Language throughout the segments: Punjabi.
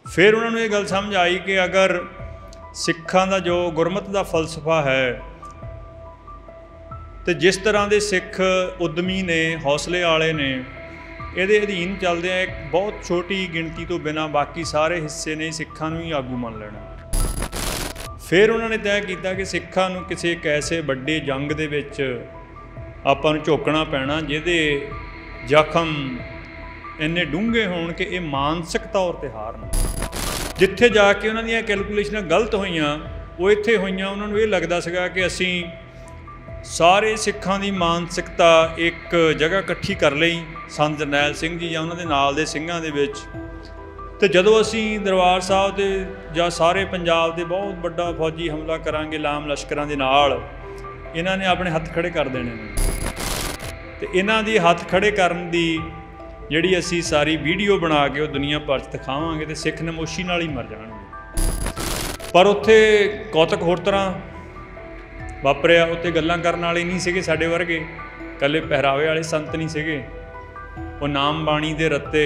फिर उन्होंने ये गल समझ आई कि अगर सिखां दा जो गुरमत का फलसफा है तो जिस तरह के सिख उद्यमी ने हौसले वाले ने ये अधीन चलदे एक बहुत छोटी गिणती तो बिना बाकी सारे हिस्से ने सिखां नूं ही आगू मान लेना। फिर उन्होंने तय किया कि सिखां नूं किसी एक ऐसे बड़े जंग दे विच आपां नूं झोकना पैना जिहदे जख्म इन्ने डूंघे होण कि ये मानसिक तौर पर हारन। जिथे जाके उन्हां दीयां कैलकुलेशनां गलत होईयां वो इत्थे होईयां उन्हां नूं ये लगदा सीगा कि असीं सारे सिखां दी मानसिकता एक जगह इकट्ठी कर लई संत जरनैल सिंह जी या उन्हां दे नाल दे ਸਿੰਘਾਂ ਦੇ ਵਿੱਚ ਤੇ ਜਦੋਂ ਅਸੀਂ ਦਰਬਾਰ ਸਾਹਿਬ ਦੇ ਜਾਂ ਸਾਰੇ ਪੰਜਾਬ ਦੇ ਬਹੁਤ ਵੱਡਾ ਫੌਜੀ ਹਮਲਾ ਕਰਾਂਗੇ ਲਾਮ ਲਸ਼ਕਰਾਂ ਦੇ ਨਾਲ ਇਹਨਾਂ ਨੇ ਆਪਣੇ ਹੱਥ ਖੜੇ ਕਰ ਦੇਣੇ ਨੇ ਤੇ ਇਹਨਾਂ ਦੀ ਹੱਥ ਖੜੇ ਕਰਨ ਦੀ ਜਿਹੜੀ ਅਸੀਂ ਸਾਰੀ ਵੀਡੀਓ ਬਣਾ ਕੇ ਉਹ ਦੁਨੀਆ ਭਰ 'ਚ ਦਿਖਾਵਾਂਗੇ ਤੇ ਸਿੱਖ ਨਮੋਸ਼ੀ ਨਾਲ ਹੀ ਮਰ ਜਾਣਗੇ। ਪਰ ਉੱਥੇ ਕੌਤਕ ਹੋਰ ਤਰ੍ਹਾਂ ਵਾਪਰਿਆ। ਉੱਥੇ ਗੱਲਾਂ ਕਰਨ ਵਾਲੇ ਨਹੀਂ ਸੀਗੇ ਸਾਡੇ ਵਰਗੇ, ਇਕੱਲੇ ਪਹਿਰਾਵੇ ਵਾਲੇ ਸੰਤ ਨਹੀਂ ਸੀਗੇ, ਉਹ ਨਾਮ ਬਾਣੀ ਦੇ ਰੱਤੇ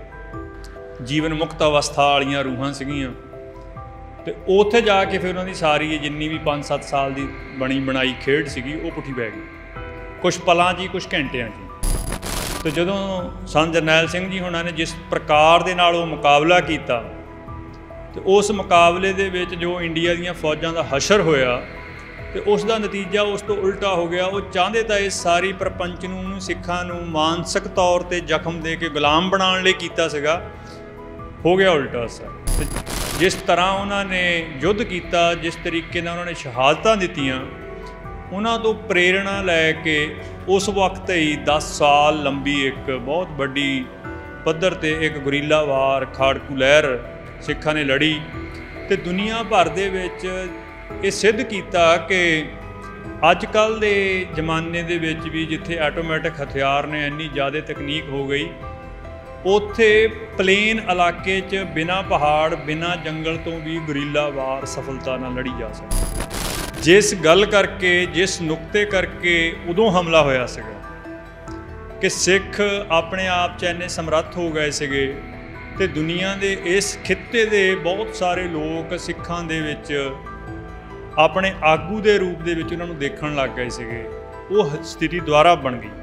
ਜੀਵਨ ਮੁਕਤ ਅਵਸਥਾ ਵਾਲੀਆਂ ਰੂਹਾਂ ਸੀਗੀਆਂ। ਤੇ ਉੱਥੇ ਜਾ ਕੇ ਫਿਰ ਉਹਨਾਂ ਦੀ ਸਾਰੀ ਜਿੰਨੀ ਵੀ 5-7 ਸਾਲ ਦੀ ਬਣੀ ਬਣਾਈ ਖੇਡ ਸੀਗੀ ਉਹ ਪੁੱਠੀ ਪੈ ਗਈ, ਕੁਛ ਪਲਾਂ 'ਚ ਹੀ ਕੁਛ ਘੰਟਿਆਂ 'ਚ ਹੀ। ਤੇ ਜਦੋਂ ਸੰਤ ਜਰਨੈਲ ਸਿੰਘ ਜੀ ਹੁਣਾਂ ਨੇ ਜਿਸ ਪ੍ਰਕਾਰ ਦੇ ਨਾਲ ਉਹ ਮੁਕਾਬਲਾ ਕੀਤਾ ਤੇ ਉਸ ਮੁਕਾਬਲੇ ਦੇ ਵਿੱਚ ਜੋ ਇੰਡੀਆ ਦੀਆਂ ਫੌਜਾਂ ਦਾ ਹਸ਼ਰ ਹੋਇਆ ਤੇ ਉਸ ਦਾ ਨਤੀਜਾ ਉਸ ਤੋਂ ਉਲਟਾ ਹੋ ਗਿਆ। ਉਹ ਚਾਹੁੰਦੇ ਤਾਂ ਇਸ ਸਾਰੀ ਪ੍ਰਪੰਚ ਨੂੰ ਸਿੱਖਾਂ ਨੂੰ ਮਾਨਸਿਕ ਤੌਰ 'ਤੇ ਜ਼ਖਮ ਦੇ ਕੇ ਗੁਲਾਮ ਬਣਾਉਣ ਲਈ ਕੀਤਾ ਸੀਗਾ, ਹੋ ਗਿਆ ਉਲਟਾ ਅਸਰ। ਜਿਸ ਤਰ੍ਹਾਂ ਉਹਨਾਂ ਨੇ ਯੁੱਧ ਕੀਤਾ, ਜਿਸ ਤਰੀਕੇ ਨਾਲ ਉਹਨਾਂ ਨੇ ਸ਼ਹਾਦਤਾਂ ਦਿੱਤੀਆਂ, ਉਹਨਾਂ ਤੋਂ ਪ੍ਰੇਰਣਾ ਲੈ ਕੇ ਉਸ ਵਕਤ ਹੀ 10 ਸਾਲ ਲੰਬੀ ਇੱਕ ਬਹੁਤ ਵੱਡੀ ਪੱਧਰ 'ਤੇ ਇੱਕ ਗੁਰੀਲਾ ਵਾਰ ਖਾੜਕੂ ਲਹਿਰ ਸਿੱਖਾਂ ਨੇ ਲੜੀ ਤੇ ਦੁਨੀਆ ਭਰ ਦੇ ਵਿੱਚ ਇਹ ਸਿੱਧ ਕੀਤਾ ਕਿ ਅੱਜ ਕੱਲ੍ਹ ਦੇ ਜ਼ਮਾਨੇ ਦੇ ਵਿੱਚ ਵੀ ਜਿੱਥੇ ਆਟੋਮੈਟਿਕ ਹਥਿਆਰ ਨੇ ਇੰਨੀ ਜ਼ਿਆਦਾ ਤਕਨੀਕ ਹੋ ਗਈ, ਉੱਥੇ ਪਲੇਨ ਇਲਾਕੇ 'ਚ ਬਿਨਾਂ ਪਹਾੜ ਬਿਨਾਂ ਜੰਗਲ ਤੋਂ ਵੀ ਗੁਰੀਲਾ ਵਾਰ ਸਫਲਤਾ ਨਾਲ ਲੜੀ ਜਾ ਸਕਦੀ। ਜਿਸ ਗੱਲ ਕਰਕੇ ਜਿਸ ਨੁਕਤੇ ਕਰਕੇ ਉਦੋਂ ਹਮਲਾ ਹੋਇਆ ਸੀਗਾ ਕਿ ਸਿੱਖ ਆਪਣੇ ਆਪ 'ਚ ਇੰਨੇ ਸਮਰੱਥ ਹੋ ਗਏ ਸੀਗੇ ਤੇ ਦੁਨੀਆ ਦੇ ਇਸ ਖਿੱਤੇ ਦੇ ਬਹੁਤ ਸਾਰੇ ਲੋਕ ਸਿੱਖਾਂ ਦੇ ਵਿੱਚ ਆਪਣੇ ਆਗੂ ਦੇ ਰੂਪ ਦੇ ਵਿੱਚ ਉਹਨਾਂ ਨੂੰ ਦੇਖਣ ਲੱਗ ਗਏ ਸੀਗੇ। ਉਹ ਸਥਿਤੀ ਦੁਬਾਰਾ ਬਣ ਗਈ।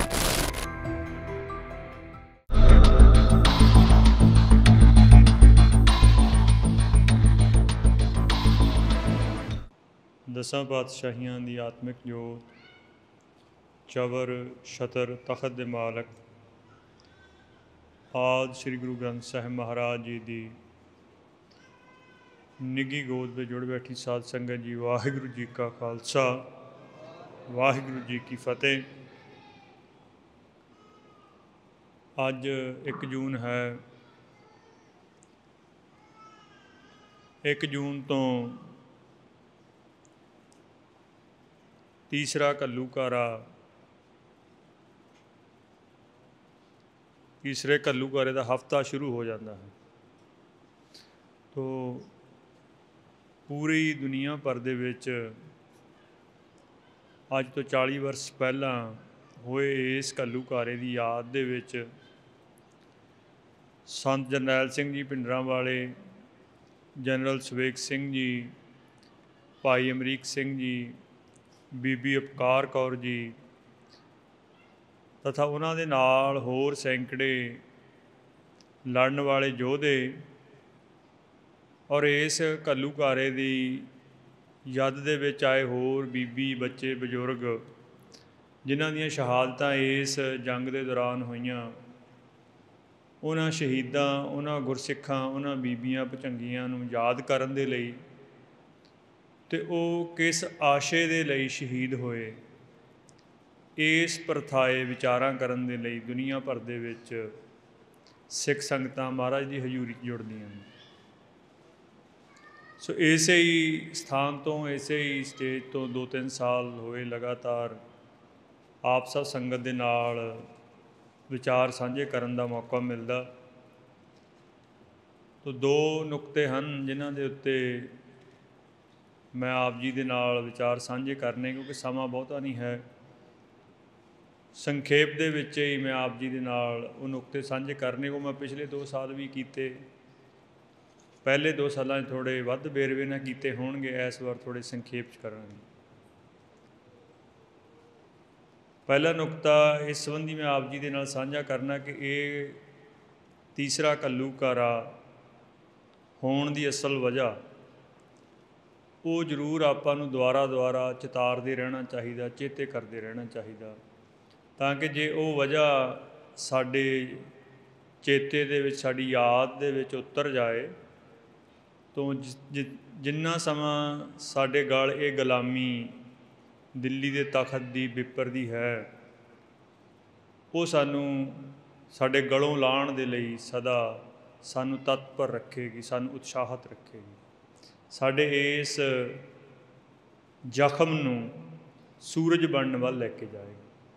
दसां पातशाहियां दी आत्मिक जोत, चवर छतर तखत दे मालक आद श्री गुरु ग्रंथ साहिब महाराज जी दी निगी गोद में जुड़ बैठी साध संगत जी, वाहिगुरु जी का खालसा वाहिगुरु जी की फतेह। अज 1 जून है। 1 जून तो तीसरा घल्लूघारा तीसरे घल्लूघारे का हफ्ता शुरू हो जाता है। तो पूरी दुनिया भर दे विच अज तो 40 वर्ष पहला होए इस घल्लूघारे की याद दे विच संत जरनैल सिंह जी पिंडरांवाले, जनरल सवेग सिंह जी, भाई अमरीक सिंह जी, बीबी उपकार कौर जी तथा उन्हां दे नाल होर सैकड़े लड़न वाले योधे और इस घल्लूघारे दी याद दे विच आए होर बीबी बच्चे बजुर्ग जिन्हां दीयां शहादतां इस जंग दे दौरान होईयां, उन्हां शहीदां, उन्हां गुरसिखां, उन्हां बीबियां भचंगियां नूं याद करन दे लई ਤੇ ਉਹ किस आशे ਦੇ ਲਈ शहीद ਹੋਏ, ਇਸ ਪ੍ਰਥਾਏ ਵਿਚਾਰਾਂ ਕਰਨ ਦੇ ਲਈ ਦੁਨੀਆ ਭਰ ਦੇ ਵਿੱਚ ਸਿੱਖ ਸੰਗਤਾਂ ਮਹਾਰਾਜ ਦੀ ਹਜ਼ੂਰੀ 'ਚ ਜੁੜਦੀਆਂ ਨੇ। ਸੋ ਇਸੇ ਹੀ ਸਥਾਨ ਤੋਂ ਇਸੇ ਹੀ ਸਟੇਜ ਤੋਂ 2-3 ਸਾਲ ਹੋਏ ਲਗਾਤਾਰ ਆਪ ਸਭ ਸੰਗਤ ਦੇ ਨਾਲ ਵਿਚਾਰ ਸਾਂਝੇ ਕਰਨ ਦਾ ਮੌਕਾ ਮਿਲਦਾ। तो 2 ਨੁਕਤੇ ਹਨ ਜਿਨ੍ਹਾਂ ਦੇ ਉੱਤੇ मैं आप जी के नाल विचार साझे करने, क्योंकि समा बहुता नहीं है। संखेप दे विच ही मैं आप जी के नाल वो नुकते साझे करने को मैं पिछले 2 साल भी किए ਪਹਿਲੇ 2 ਸਾਲਾਂ 'ਚ ਥੋੜ੍ਹੇ ਵੱਧ ਵੇਰਵੇ ਨਾਲ ਕੀਤੇ ਹੋਣਗੇ, ਇਸ ਵਾਰ ਥੋੜ੍ਹੇ ਸੰਖੇਪ 'ਚ ਕਰਾਂਗੇ। ਪਹਿਲਾ ਨੁਕਤਾ ਇਸ ਸੰਬੰਧੀ ਮੈਂ ਆਪ ਜੀ ਦੇ ਨਾਲ ਸਾਂਝਾ ਕਰਨਾ ਕਿ ਇਹ ਤੀਸਰਾ ਘੱਲੂਘਾਰਾ ਹੋਣ ਦੀ ਅਸਲ ਵਜ੍ਹਾ ਉਹ ਜ਼ਰੂਰ ਆਪਾਂ ਨੂੰ ਦੁਬਾਰਾ ਚਿਤਾਰਦੇ ਰਹਿਣਾ ਚਾਹੀਦਾ, ਚੇਤੇ ਕਰਦੇ ਰਹਿਣਾ ਚਾਹੀਦਾ, ਤਾਂ ਕਿ ਜੇ ਉਹ ਵਜ੍ਹਾ ਸਾਡੇ ਚੇਤੇ ਦੇ ਵਿੱਚ, ਸਾਡੀ ਯਾਦ ਦੇ ਵਿੱਚ ਉਤਰ ਜਾਏ ਤਾਂ ਜਿੰਨਾ ਸਮਾਂ ਸਾਡੇ ਗਲ ਇਹ ਗੁਲਾਮੀ ਦਿੱਲੀ ਦੇ ਤਖਤ ਦੀ ਵਿਪਰਦੀ ਹੈ, ਉਹ ਸਾਨੂੰ ਸਾਡੇ ਗਲੋਂ ਲਾਹੁਣ ਦੇ ਲਈ ਸਦਾ ਸਾਨੂੰ ਤਤਪਰ ਰੱਖੇਗੀ, ਸਾਨੂੰ ਉਤਸ਼ਾਹਿਤ ਰੱਖੇਗੀ, ਸਾਡੇ ਇਸ ਜ਼ਖਮ ਨੂੰ ਸੂਰਜ ਬਣਨ ਵੱਲ ਲੈ ਕੇ ਜਾਏਗੀ।